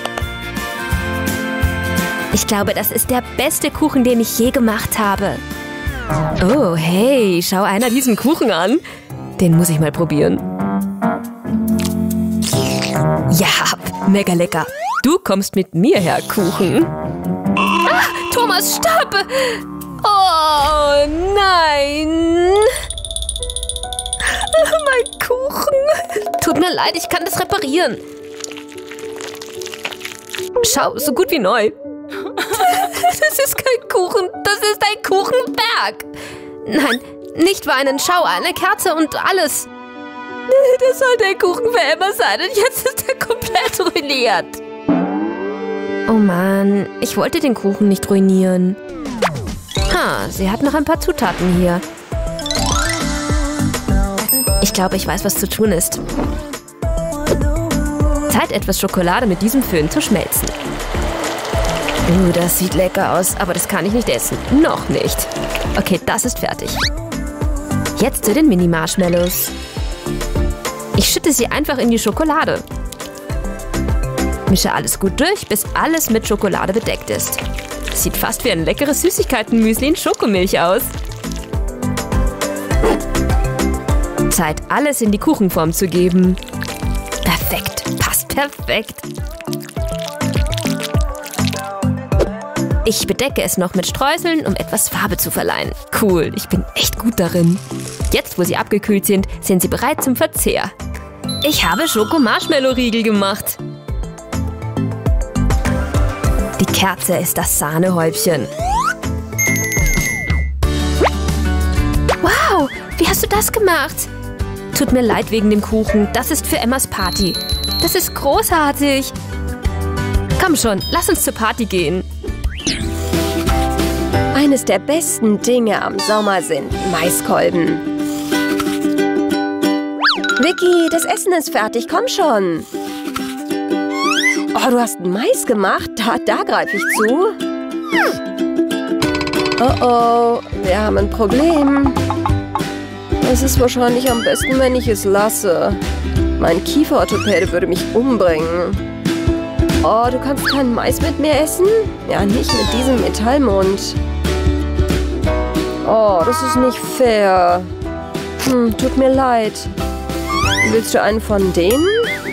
Ich glaube, das ist der beste Kuchen, den ich je gemacht habe. Oh, hey, schau einer diesen Kuchen an. Den muss ich mal probieren. Ja, mega lecker. Du kommst mit mir her, Kuchen. Ah, Thomas, stopp! Oh, nein! Mein Kuchen. Tut mir leid, ich kann das reparieren. Schau, so gut wie neu. Das ist kein Kuchen, das ist ein Kuchenberg. Nein, nicht weinen, schau, eine Kerze und alles. Das sollte ein Kuchen für Emma sein und jetzt ist er komplett ruiniert. Oh Mann, ich wollte den Kuchen nicht ruinieren. Ha, sie hat noch ein paar Zutaten hier. Ich glaube, ich weiß, was zu tun ist. Zeit, etwas Schokolade mit diesem Föhn zu schmelzen. Uh, das sieht lecker aus, aber das kann ich nicht essen. Noch nicht. Okay, das ist fertig. Jetzt zu den Mini-Marshmallows. Ich schütte sie einfach in die Schokolade. Mische alles gut durch, bis alles mit Schokolade bedeckt ist. Sieht fast wie ein leckeres Süßigkeiten-Müsli in Schokomilch aus. Zeit, alles in die Kuchenform zu geben. Perfekt, passt perfekt. Ich bedecke es noch mit Streuseln, um etwas Farbe zu verleihen. Cool, ich bin echt gut darin. Jetzt, wo sie abgekühlt sind, sind sie bereit zum Verzehr. Ich habe Schoko-Marshmallow-Riegel gemacht. Die Kerze ist das Sahnehäubchen. Wow, wie hast du das gemacht? Tut mir leid wegen dem Kuchen, das ist für Emmas Party. Das ist großartig. Komm schon, lass uns zur Party gehen. Eines der besten Dinge am Sommer sind Maiskolben. Vicky, das Essen ist fertig, komm schon. Oh, du hast Mais gemacht? Da, da greife ich zu. Oh oh, wir haben ein Problem. Es ist wahrscheinlich am besten, wenn ich es lasse. Mein Kieferorthopäde würde mich umbringen. Oh, du kannst keinen Mais mit mir essen? Ja, nicht mit diesem Metallmund. Oh, das ist nicht fair. Hm, tut mir leid. Willst du einen von denen?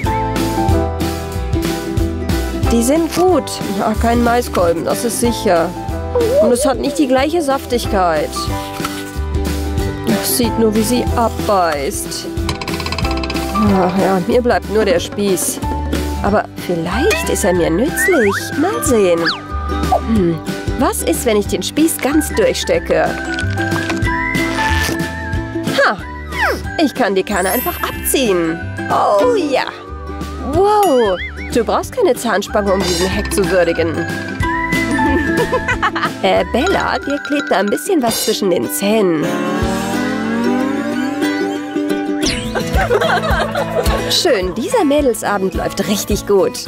Die sind gut. Ach, kein Maiskolben, das ist sicher. Und es hat nicht die gleiche Saftigkeit. Sieht nur, wie sie abbeißt. Ach ja, mir bleibt nur der Spieß. Aber vielleicht ist er mir nützlich. Mal sehen. Hm, was ist, wenn ich den Spieß ganz durchstecke? Ha! Ich kann die Kerne einfach abziehen. Oh ja! Wow! Du brauchst keine Zahnspange, um diesen Hack zu würdigen. äh, Bella, dir klebt da ein bisschen was zwischen den Zähnen. Schön, dieser Mädelsabend läuft richtig gut.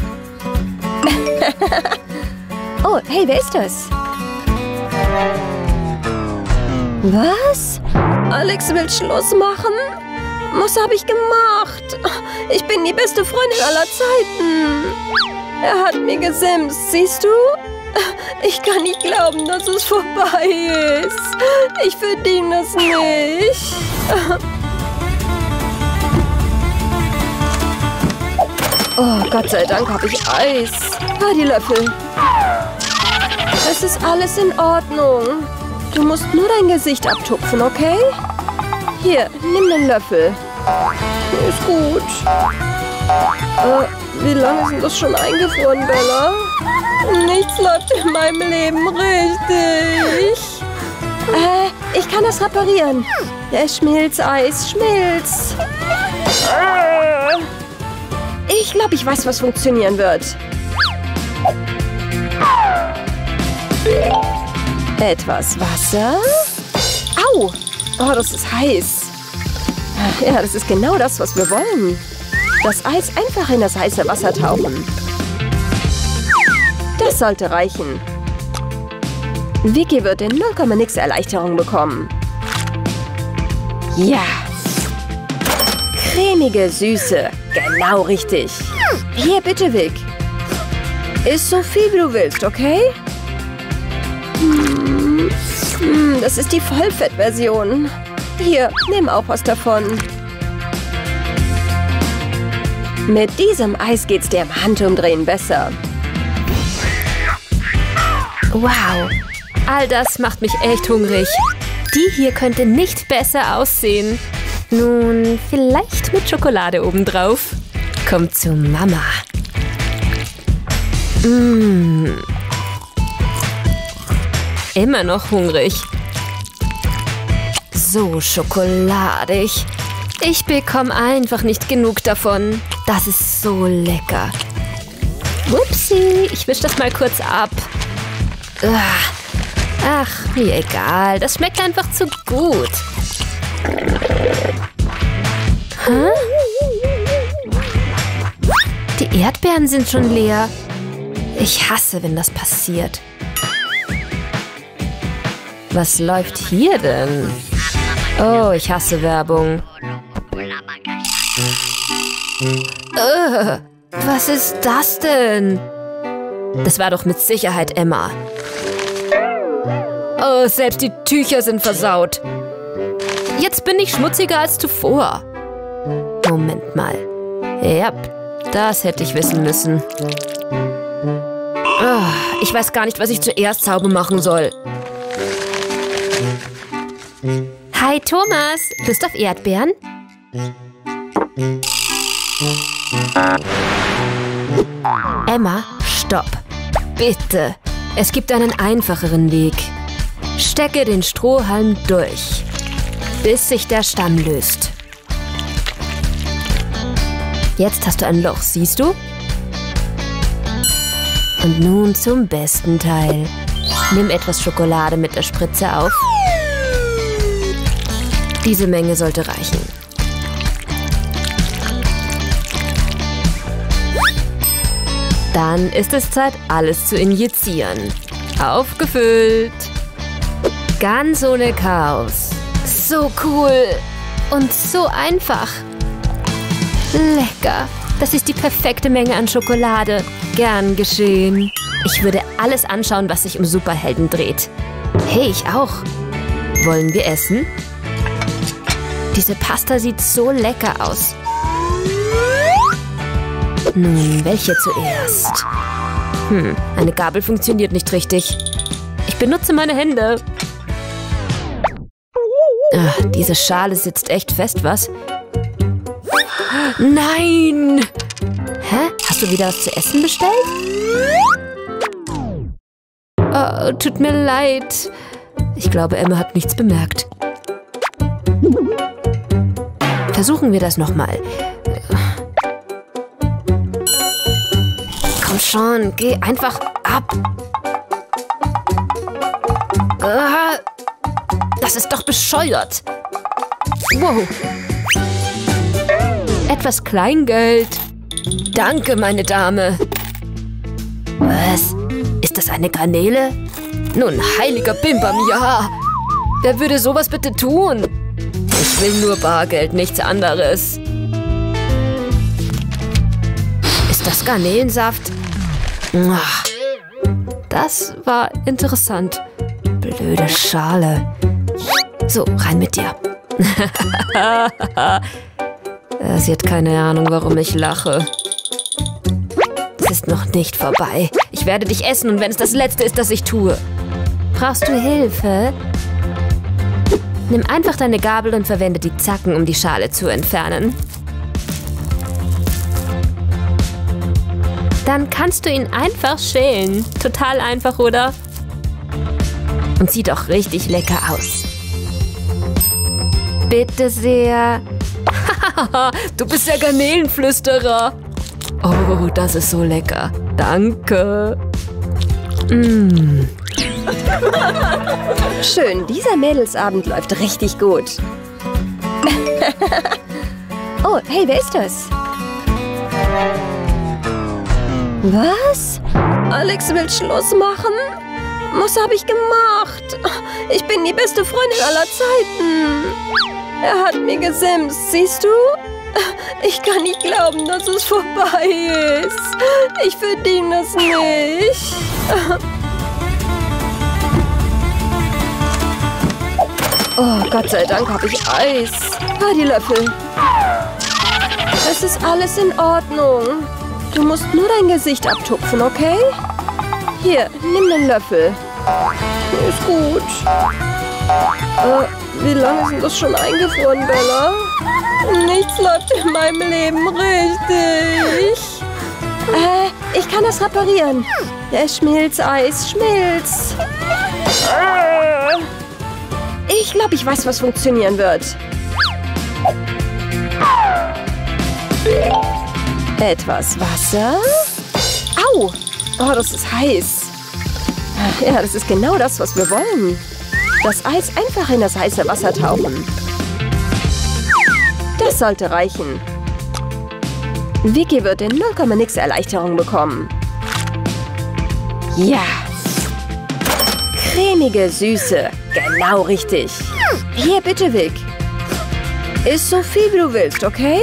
Oh, hey, wer ist das? Was? Alex will Schluss machen? Was habe ich gemacht? Ich bin die beste Freundin aller Zeiten. Er hat mir gesimst, siehst du? Ich kann nicht glauben, dass es vorbei ist. Ich verdiene das nicht. Oh, Gott sei Dank habe ich Eis. Ah, die Löffel. Es ist alles in Ordnung. Du musst nur dein Gesicht abtupfen, okay? Hier, nimm den Löffel. Ist gut. Äh, wie lange ist denn das schon eingefroren, Bella? Nichts läuft in meinem Leben richtig. Äh, ich kann das reparieren. Der Schmilzeis, Schmilz. Äh. Ich glaube, ich weiß, was funktionieren wird. Etwas Wasser. Au! Oh, das ist heiß. Ja, das ist genau das, was wir wollen. Das Eis einfach in das heiße Wasser tauchen. Das sollte reichen. Vicky wird in null Komma nix Erleichterung bekommen. Ja. Cremige Süße. Genau richtig. Hier, bitte, Vic. Iss so viel, wie du willst, okay? Hm. Hm, das ist die Vollfettversion. Hier, nimm auch was davon. Mit diesem Eis geht's dir im Handumdrehen besser. Wow, all das macht mich echt hungrig. Die hier könnte nicht besser aussehen. Nun, vielleicht mit Schokolade obendrauf. Kommt zu Mama. Mmh. Immer noch hungrig. So schokoladig. Ich bekomme einfach nicht genug davon. Das ist so lecker. Upsi, ich wische das mal kurz ab. Ach, mir egal. Das schmeckt einfach zu gut. Hä? Die Erdbeeren sind schon leer. Ich hasse, wenn das passiert. Was läuft hier denn? Oh, ich hasse Werbung. Uh, was ist das denn? Das war doch mit Sicherheit Emma. Oh, selbst die Tücher sind versaut. Jetzt bin ich schmutziger als zuvor. Moment mal. Ja, das hätte ich wissen müssen. Oh, ich weiß gar nicht, was ich zuerst sauber machen soll. Hi, Thomas. Lust auf Erdbeeren? Emma, stopp. Bitte. Es gibt einen einfacheren Weg. Stecke den Strohhalm durch, bis sich der Stamm löst. Jetzt hast du ein Loch, siehst du? Und nun zum besten Teil. Nimm etwas Schokolade mit der Spritze auf. Diese Menge sollte reichen. Dann ist es Zeit, alles zu injizieren. Aufgefüllt. Ganz ohne Chaos. So cool. Und so einfach. Lecker. Das ist die perfekte Menge an Schokolade. Gern geschehen. Ich würde alles anschauen, was sich um Superhelden dreht. Hey, ich auch. Wollen wir essen? Diese Pasta sieht so lecker aus. Nun, welche zuerst? Hm, eine Gabel funktioniert nicht richtig. Ich benutze meine Hände. Ach, diese Schale sitzt echt fest, was? Nein! Hä? Hast du wieder was zu essen bestellt? Oh, tut mir leid. Ich glaube, Emma hat nichts bemerkt. Versuchen wir das nochmal. Komm schon, geh einfach ab. Das ist doch bescheuert. Wow. Etwas Kleingeld. Danke, meine Dame. Was? Ist das eine Garnele? Nun, heiliger Bimbam, ja. Wer würde sowas bitte tun? Ich will nur Bargeld, nichts anderes. Ist das Garnelensaft? Ach, das war interessant. Blöde Schale. So, rein mit dir. Sie hat keine Ahnung, warum ich lache. Es ist noch nicht vorbei. Ich werde dich essen und wenn es das Letzte ist, das ich tue. Brauchst du Hilfe? Nimm einfach deine Gabel und verwende die Zacken, um die Schale zu entfernen. Dann kannst du ihn einfach schälen. Total einfach, oder? Und sieht auch richtig lecker aus. Bitte sehr. Du bist der Garnelenflüsterer. Oh, das ist so lecker. Danke. Mm. Schön, dieser Mädelsabend läuft richtig gut. Oh, hey, wer ist das? Was? Alex will Schluss machen? Was habe ich gemacht? Ich bin die beste Freundin aller Zeiten. Er hat mir gesimst, siehst du? Ich kann nicht glauben, dass es vorbei ist. Ich verdiene das nicht. Oh, Gott sei Dank habe ich Eis. Ah, die Löffel. Es ist alles in Ordnung. Du musst nur dein Gesicht abtupfen, okay? Hier, nimm den Löffel. Ist gut. Äh, wie lange ist denn das schon eingefroren, Bella? Nichts läuft in meinem Leben richtig. Äh, ich kann das reparieren. Der Schmilzeis, Schmilz. Äh, ich glaube, ich weiß, was funktionieren wird. Etwas Wasser. Au! Oh, das ist heiß. Ja, das ist genau das, was wir wollen. Das Eis einfach in das heiße Wasser tauchen. Das sollte reichen. Vicky wird in null Komma nix Erleichterung bekommen. Ja. Cremige Süße. Genau richtig. Hier, bitte, Vic. Iss so viel, wie du willst, okay?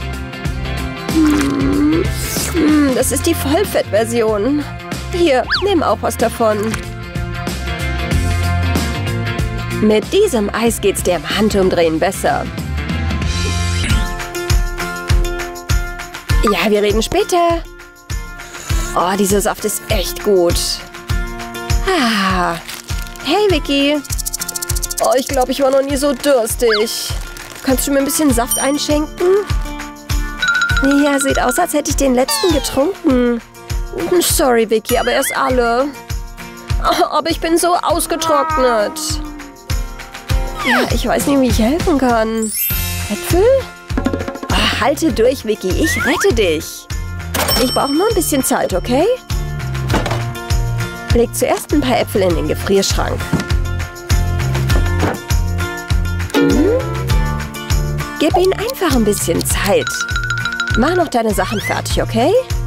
Hm. Hm, das ist die Vollfettversion. Hier, nimm auch was davon. Mit diesem Eis geht's dir im Handumdrehen besser. Ja, wir reden später. Oh, dieser Saft ist echt gut. Ah. Hey, Vicky. Oh, ich glaube, ich war noch nie so durstig. Kannst du mir ein bisschen Saft einschenken? Ja, sieht aus, als hätte ich den letzten getrunken. Sorry, Vicky, aber erst alle. Oh, aber ich bin so ausgetrocknet. Ja, ich weiß nicht, wie ich helfen kann. Äpfel? Oh, halte durch, Vicky. Ich rette dich. Ich brauche nur ein bisschen Zeit, okay? Leg zuerst ein paar Äpfel in den Gefrierschrank. Hm? Gib ihnen einfach ein bisschen Zeit. Mach noch deine Sachen fertig, okay?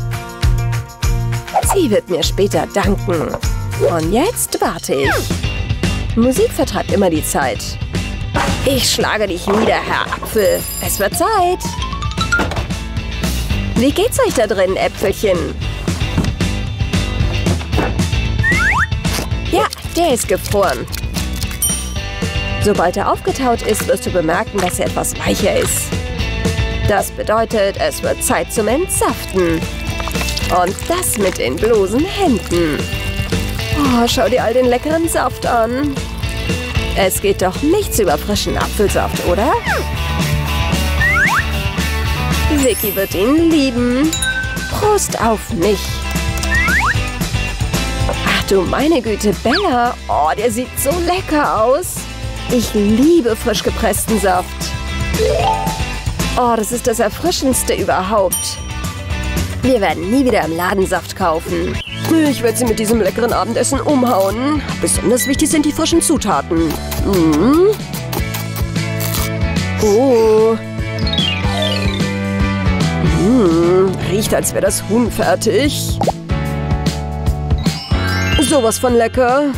Sie wird mir später danken. Und jetzt warte ich. Musik vertreibt immer die Zeit. Ich schlage dich nieder, Herr Apfel. Es wird Zeit. Wie geht's euch da drin, Äpfelchen? Ja, der ist gefroren. Sobald er aufgetaut ist, wirst du bemerken, dass er etwas weicher ist. Das bedeutet, es wird Zeit zum Entsaften. Und das mit den bloßen Händen. Oh, schau dir all den leckeren Saft an. Es geht doch nichts über frischen Apfelsaft, oder? Vicky wird ihn lieben. Prost auf mich. Ach du meine Güte, Bella. Oh, der sieht so lecker aus. Ich liebe frisch gepressten Saft. Oh, das ist das Erfrischendste überhaupt. Wir werden nie wieder im Laden Saft kaufen. Ich werde sie mit diesem leckeren Abendessen umhauen. Besonders wichtig sind die frischen Zutaten. Mhm. Oh. Mmh, riecht, als wäre das Huhn fertig. Sowas von lecker.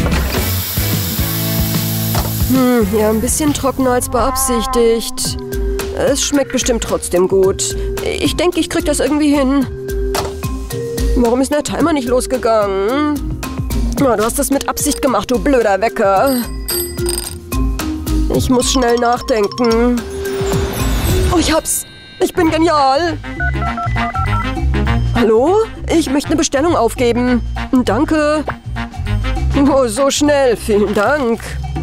Hm, ja, ein bisschen trockener als beabsichtigt. Es schmeckt bestimmt trotzdem gut. Ich denke, ich krieg das irgendwie hin. Warum ist der Timer nicht losgegangen? Oh, du hast das mit Absicht gemacht, du blöder Wecker. Ich muss schnell nachdenken. Oh, ich hab's. Ich bin genial. Hallo? Ich möchte eine Bestellung aufgeben. Danke. Oh, so schnell. Vielen Dank.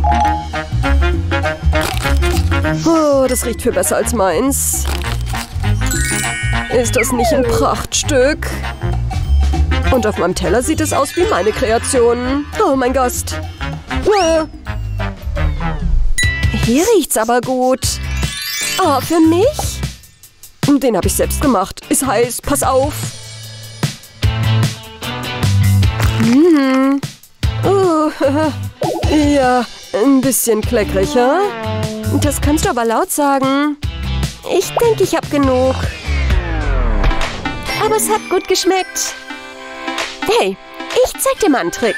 Oh, das riecht viel besser als meins. Ist das nicht ein Prachtstück? Und auf meinem Teller sieht es aus wie meine Kreation. Oh, mein Gast. Ah. Hier riecht's aber gut. Oh, für mich? Den habe ich selbst gemacht. Ist heiß. Pass auf. Mhm. Oh, ja, ein bisschen kleckrig, ja? Das kannst du aber laut sagen. Ich denke, ich habe genug. Aber es hat gut geschmeckt. Hey, ich zeig dir mal einen Trick.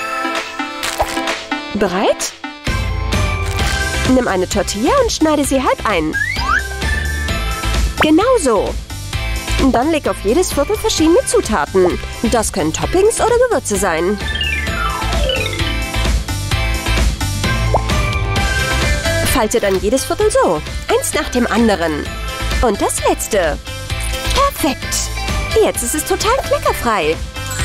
Bereit? Nimm eine Tortilla und schneide sie halb ein. Genau so. Dann leg auf jedes Viertel verschiedene Zutaten. Das können Toppings oder Gewürze sein. Falte dann jedes Viertel so. Eins nach dem anderen. Und das letzte. Perfekt. Jetzt ist es total kleckerfrei.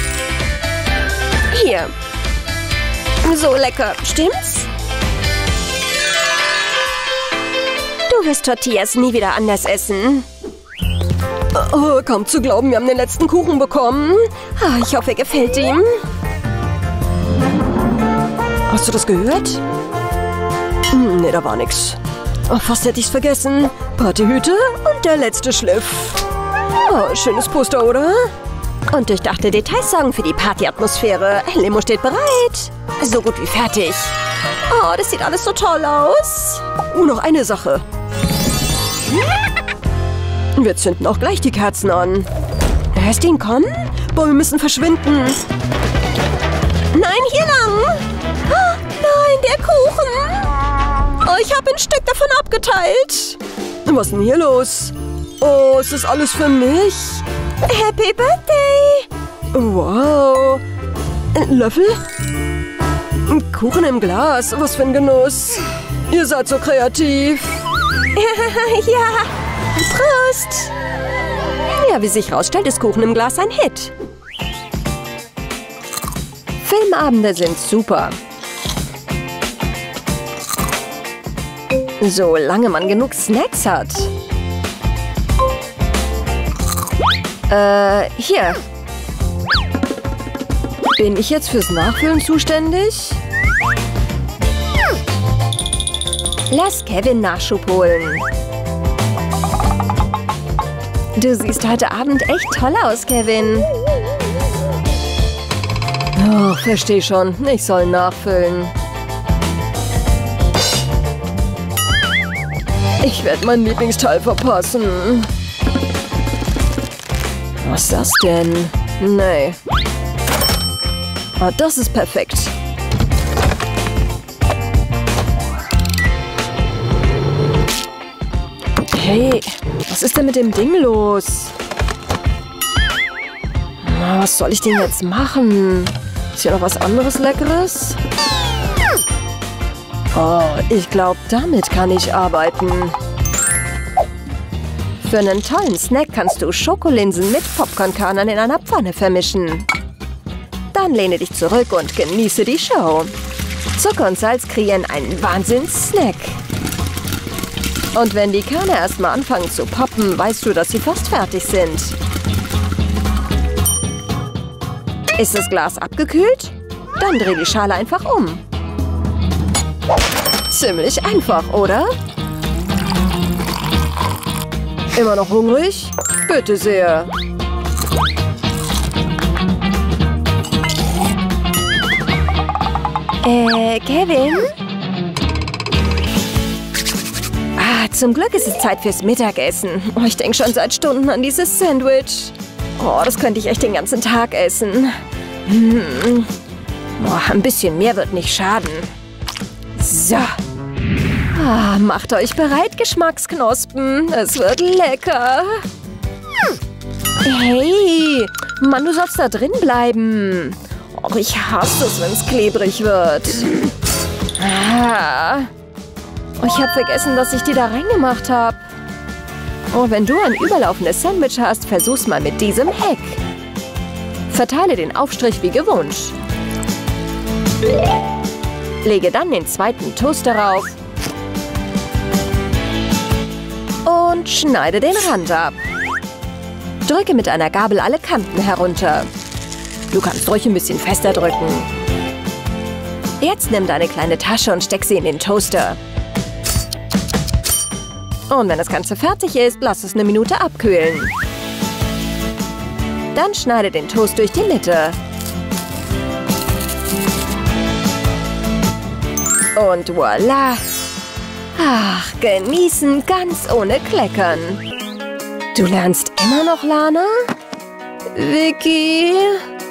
Hier. So lecker, stimmt's? Du wirst Tortillas nie wieder anders essen. Oh, kaum zu glauben, wir haben den letzten Kuchen bekommen. Oh, ich hoffe, er gefällt ihm. Hast du das gehört? Hm, nee, da war nix. Oh, fast hätte ich's vergessen. Partyhüte und der letzte Schliff. Oh, schönes Poster, oder? Und durchdachte Details sorgen für die Partyatmosphäre. Limo steht bereit. So gut wie fertig. Oh, das sieht alles so toll aus. Oh, noch eine Sache. Wir zünden auch gleich die Kerzen an. Hörst du ihn kommen? Boah, wir müssen verschwinden. Nein, hier lang. Oh, nein, der Kuchen. Oh, ich habe ein Stück davon abgeteilt. Was ist denn hier los? Oh, ist das alles für mich? Happy Birthday. Wow. Ein Löffel? Ein Kuchen im Glas. Was für ein Genuss. Ihr seid so kreativ. Ja. Prost! Ja, wie sich rausstellt, ist Kuchen im Glas ein Hit. Filmabende sind super. Solange man genug Snacks hat. Äh, hier. Bin ich jetzt fürs Nachfüllen zuständig? Lass Kevin Nachschub holen. Du siehst heute Abend echt toll aus, Kevin. Oh, versteh schon. Ich soll nachfüllen. Ich werde mein Lieblingsteil verpassen. Was ist das denn? Nee. Ah, das ist perfekt. Hey, was ist denn mit dem Ding los? Oh, was soll ich denn jetzt machen? Ist hier noch was anderes Leckeres? Oh, ich glaube, damit kann ich arbeiten. Für einen tollen Snack kannst du Schokolinsen mit Popcornkörnern in einer Pfanne vermischen. Dann lehne dich zurück und genieße die Show. Zucker und Salz kreieren einen Wahnsinns-Snack. Und wenn die Körner erstmal anfangen zu poppen, weißt du, dass sie fast fertig sind. Ist das Glas abgekühlt? Dann dreh die Schale einfach um. Ziemlich einfach, oder? Immer noch hungrig? Bitte sehr. Äh, Kevin? Ah, zum Glück ist es Zeit fürs Mittagessen. Oh, ich denke schon seit Stunden an dieses Sandwich. Oh, das könnte ich echt den ganzen Tag essen. Hm. Oh, ein bisschen mehr wird nicht schaden. So. Ah, macht euch bereit, Geschmacksknospen. Es wird lecker. Hey, Mann, du sollst da drin bleiben. Och, ich hasse es, wenn es klebrig wird. Ah. Oh, ich habe vergessen, dass ich die da reingemacht habe. Oh, wenn du ein überlaufendes Sandwich hast, versuch's mal mit diesem Hack. Verteile den Aufstrich wie gewohnt. Lege dann den zweiten Toast darauf. Und schneide den Rand ab. Drücke mit einer Gabel alle Kanten herunter. Du kannst ruhig ein bisschen fester drücken. Jetzt nimm deine kleine Tasche und steck sie in den Toaster. Und wenn das Ganze fertig ist, lass es eine Minute abkühlen. Dann schneide den Toast durch die Mitte. Und voilà! Ach, genießen ganz ohne Kleckern. Du lernst immer noch, Lana? Vicky?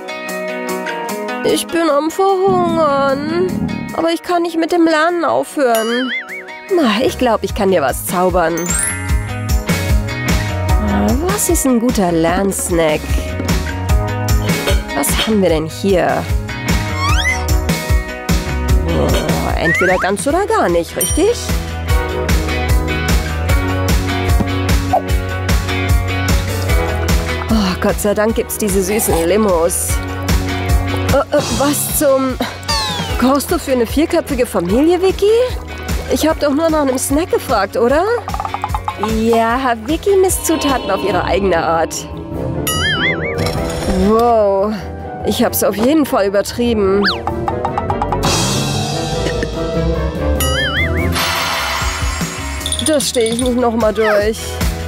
Ich bin am Verhungern. Aber ich kann nicht mit dem Lernen aufhören. Na, ich glaube, ich kann dir was zaubern. Was ist ein guter Lernsnack? Was haben wir denn hier? Oh, entweder ganz oder gar nicht, richtig? Oh, Gott sei Dank gibt's diese süßen Limos. Äh, äh, was zum... Kochst du für eine vierköpfige Familie, Vicky? Ich habe doch nur nach einem Snack gefragt, oder? Ja, Vicky misst Zutaten auf ihre eigene Art. Wow, ich hab's auf jeden Fall übertrieben. Das stehe ich nicht nochmal durch.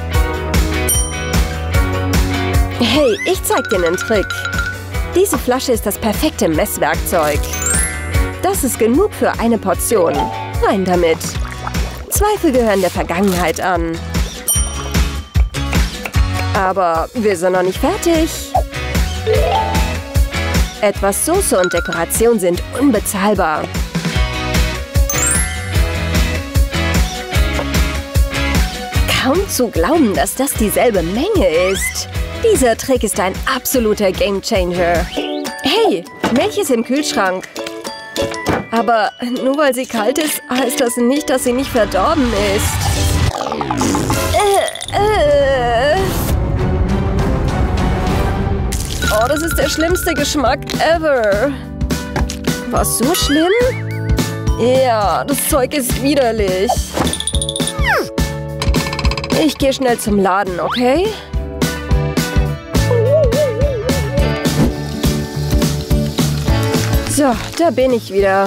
Hey, ich zeig dir einen Trick. Diese Flasche ist das perfekte Messwerkzeug. Das ist genug für eine Portion. Rein damit. Zweifel gehören der Vergangenheit an. Aber wir sind noch nicht fertig. Etwas Soße und Dekoration sind unbezahlbar. Kaum zu glauben, dass das dieselbe Menge ist. Dieser Trick ist ein absoluter Gamechanger. Hey, Milch ist im Kühlschrank. Aber nur weil sie kalt ist, heißt das nicht, dass sie nicht verdorben ist. Äh, äh. Oh, das ist der schlimmste Geschmack ever. Was, so schlimm? Ja, das Zeug ist widerlich. Ich gehe schnell zum Laden, okay? So, da bin ich wieder.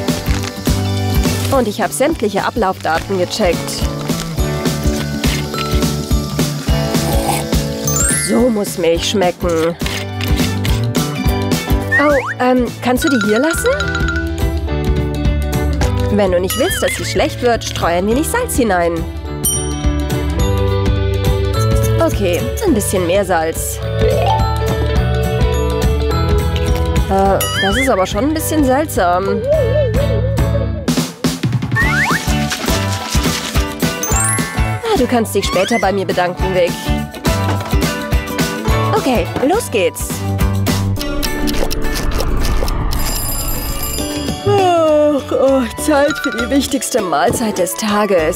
Und ich habe sämtliche Ablaufdaten gecheckt. So muss Milch schmecken. Oh, ähm, kannst du die hier lassen? Wenn du nicht willst, dass sie schlecht wird, streue ein wenig Salz hinein. Okay, ein bisschen mehr Salz. Äh, das ist aber schon ein bisschen seltsam. Ah, du kannst dich später bei mir bedanken, Vic. Okay, los geht's. Oh, Zeit für die wichtigste Mahlzeit des Tages.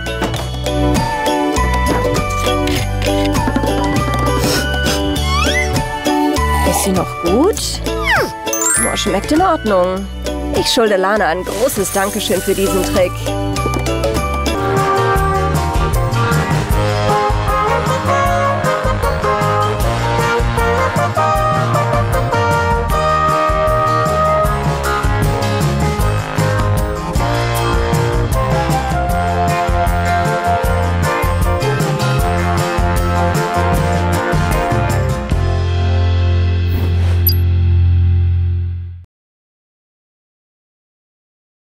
Ist sie noch gut? Oh, schmeckt in Ordnung. Ich schulde Lana ein großes Dankeschön für diesen Trick.